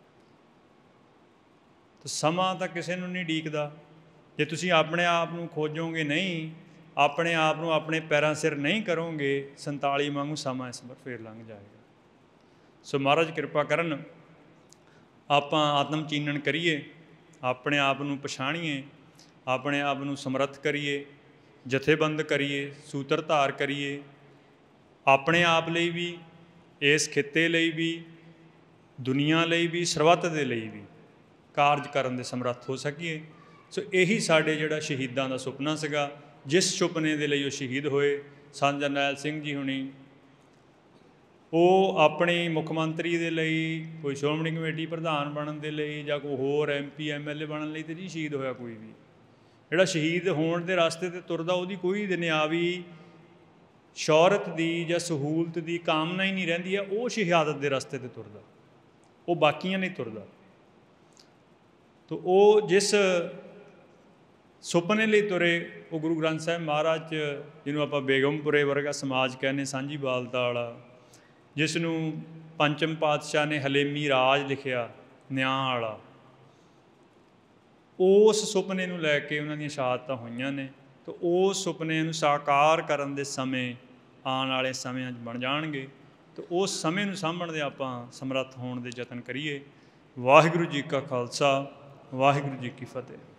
ਤਾਂ ਸਮਾਂ ਤਾਂ ਕਿਸੇ ਨੂੰ ਨਹੀਂ ਉਡੀਕਦਾ। ਜੇ ਤੁਸੀਂ ਆਪਣੇ ਆਪ ਨੂੰ ਖੋਜੋਗੇ ਨਹੀਂ, ਆਪਣੇ ਆਪ ਨੂੰ ਆਪਣੇ ਪੈਰਾਂ ਸਿਰ ਨਹੀਂ ਕਰੋਗੇ, 47 ਵਾਂਗੂ ਸਮਾਂ ਇਸ ਵਾਰ ਫੇਰ ਲੰਘ ਜਾਏਗਾ। ਸੋ ਮਹਾਰਾਜ ਕਿਰਪਾ ਕਰਨ, ਆਪਾਂ ਆਤਮ ਚੀਨਣ ਕਰੀਏ, ਆਪਣੇ ਆਪ ਨੂੰ ਪਛਾਣੀਏ, ਆਪਣੇ ਆਪ ਨੂੰ ਸਮਰੱਥ ਕਰੀਏ, ਜਥੇਬੰਦ ਕਰੀਏ, ਸੂਤਰ ਧਾਰ ਕਰੀਏ, ਆਪਣੇ ਆਪ ਲਈ ਵੀ, ਇਸ ਖਿੱਤੇ ਲਈ ਵੀ, ਦੁਨੀਆ ਲਈ ਵੀ, ਸਰਬੱਤ ਦੇ ਲਈ ਵੀ ਕਾਰਜ ਕਰਨ ਦੇ ਸਮਰੱਥ ਹੋ ਸਕੀਏ। ਸੋ ਇਹੀ ਸਾਡੇ ਜਿਹੜਾ ਸ਼ਹੀਦਾਂ ਦਾ ਸੁਪਨਾ ਸੀਗਾ, ਜਿਸ ਸੁਪਨੇ ਦੇ ਲਈ ਉਹ ਸ਼ਹੀਦ ਹੋਏ। ਸੰਤ ਜਰਨੈਲ ਸਿੰਘ ਜੀ ਹੁਣੀ, ਉਹ ਆਪਣੀ ਮੁੱਖ ਮੰਤਰੀ ਦੇ ਲਈ, ਕੋਈ ਸ਼੍ਰੋਮਣੀ ਕਮੇਟੀ ਪ੍ਰਧਾਨ ਬਣਨ ਦੇ ਲਈ, ਜਾਂ ਕੋਈ ਹੋਰ MP MLA ਬਣਨ ਲਈ ਤੇ ਨਹੀਂ ਸ਼ਹੀਦ ਹੋਇਆ ਕੋਈ ਵੀ। ਜਿਹੜਾ ਸ਼ਹੀਦ ਹੋਣ ਦੇ ਰਸਤੇ 'ਤੇ ਤੁਰਦਾ, ਉਹਦੀ ਕੋਈ ਦੁਨਿਆਵੀ ਸ਼ੌਹਰਤ ਦੀ ਜਾਂ ਸਹੂਲਤ ਦੀ ਕਾਮਨਾ ਹੀ ਨਹੀਂ ਰਹਿੰਦੀ ਹੈ, ਉਹ ਸ਼ਹਾਦਤ ਦੇ ਰਸਤੇ 'ਤੇ ਤੁਰਦਾ, ਉਹ ਬਾਕੀਆਂ ਨਹੀਂ ਤੁਰਦਾ। ਤਾਂ ਉਹ ਜਿਸ ਸੁਪਨੇ ਲਈ ਤੁਰੇ, ਉਹ ਗੁਰੂ ਗ੍ਰੰਥ ਸਾਹਿਬ ਮਹਾਰਾਜ 'ਚ, ਜਿਹਨੂੰ ਆਪਾਂ ਬੇਗਮਪੁਰੇ ਵਰਗਾ ਸਮਾਜ ਕਹਿੰਦੇ, ਸਾਂਝੀ ਬਾਲਤਾ ਵਾਲਾ, ਜਿਸ ਨੂੰ ਪੰਚਮ ਪਾਤਸ਼ਾਹ ਨੇ ਹਲੇਮੀ ਰਾਜ ਲਿਖਿਆ, ਨਿਆਂ ਵਾਲਾ, ਉਸ ਸੁਪਨੇ ਨੂੰ ਲੈ ਕੇ ਉਹਨਾਂ ਦੀਆਂ ਸ਼ਹਾਦਤਾਂ ਹੋਈਆਂ ਨੇ। ਤਾਂ ਉਸ ਸੁਪਨੇ ਨੂੰ ਸਾਕਾਰ ਕਰਨ ਦੇ ਸਮੇਂ ਆਉਣ ਵਾਲੇ ਸਮਿਆਂ 'ਚ ਬਣ ਜਾਣਗੇ। ਤਾਂ ਉਸ ਸਮੇਂ ਨੂੰ ਸਾਂਭਣ ਦੇ ਆਪਾਂ ਸਮਰੱਥ ਹੋਣ ਦੇ ਯਤਨ ਕਰੀਏ। ਵਾਹਿਗੁਰੂ ਜੀ ਕਾ ਖਾਲਸਾ, ਵਾਹਿਗੁਰੂ ਜੀ ਕੀ ਫਤਿਹ।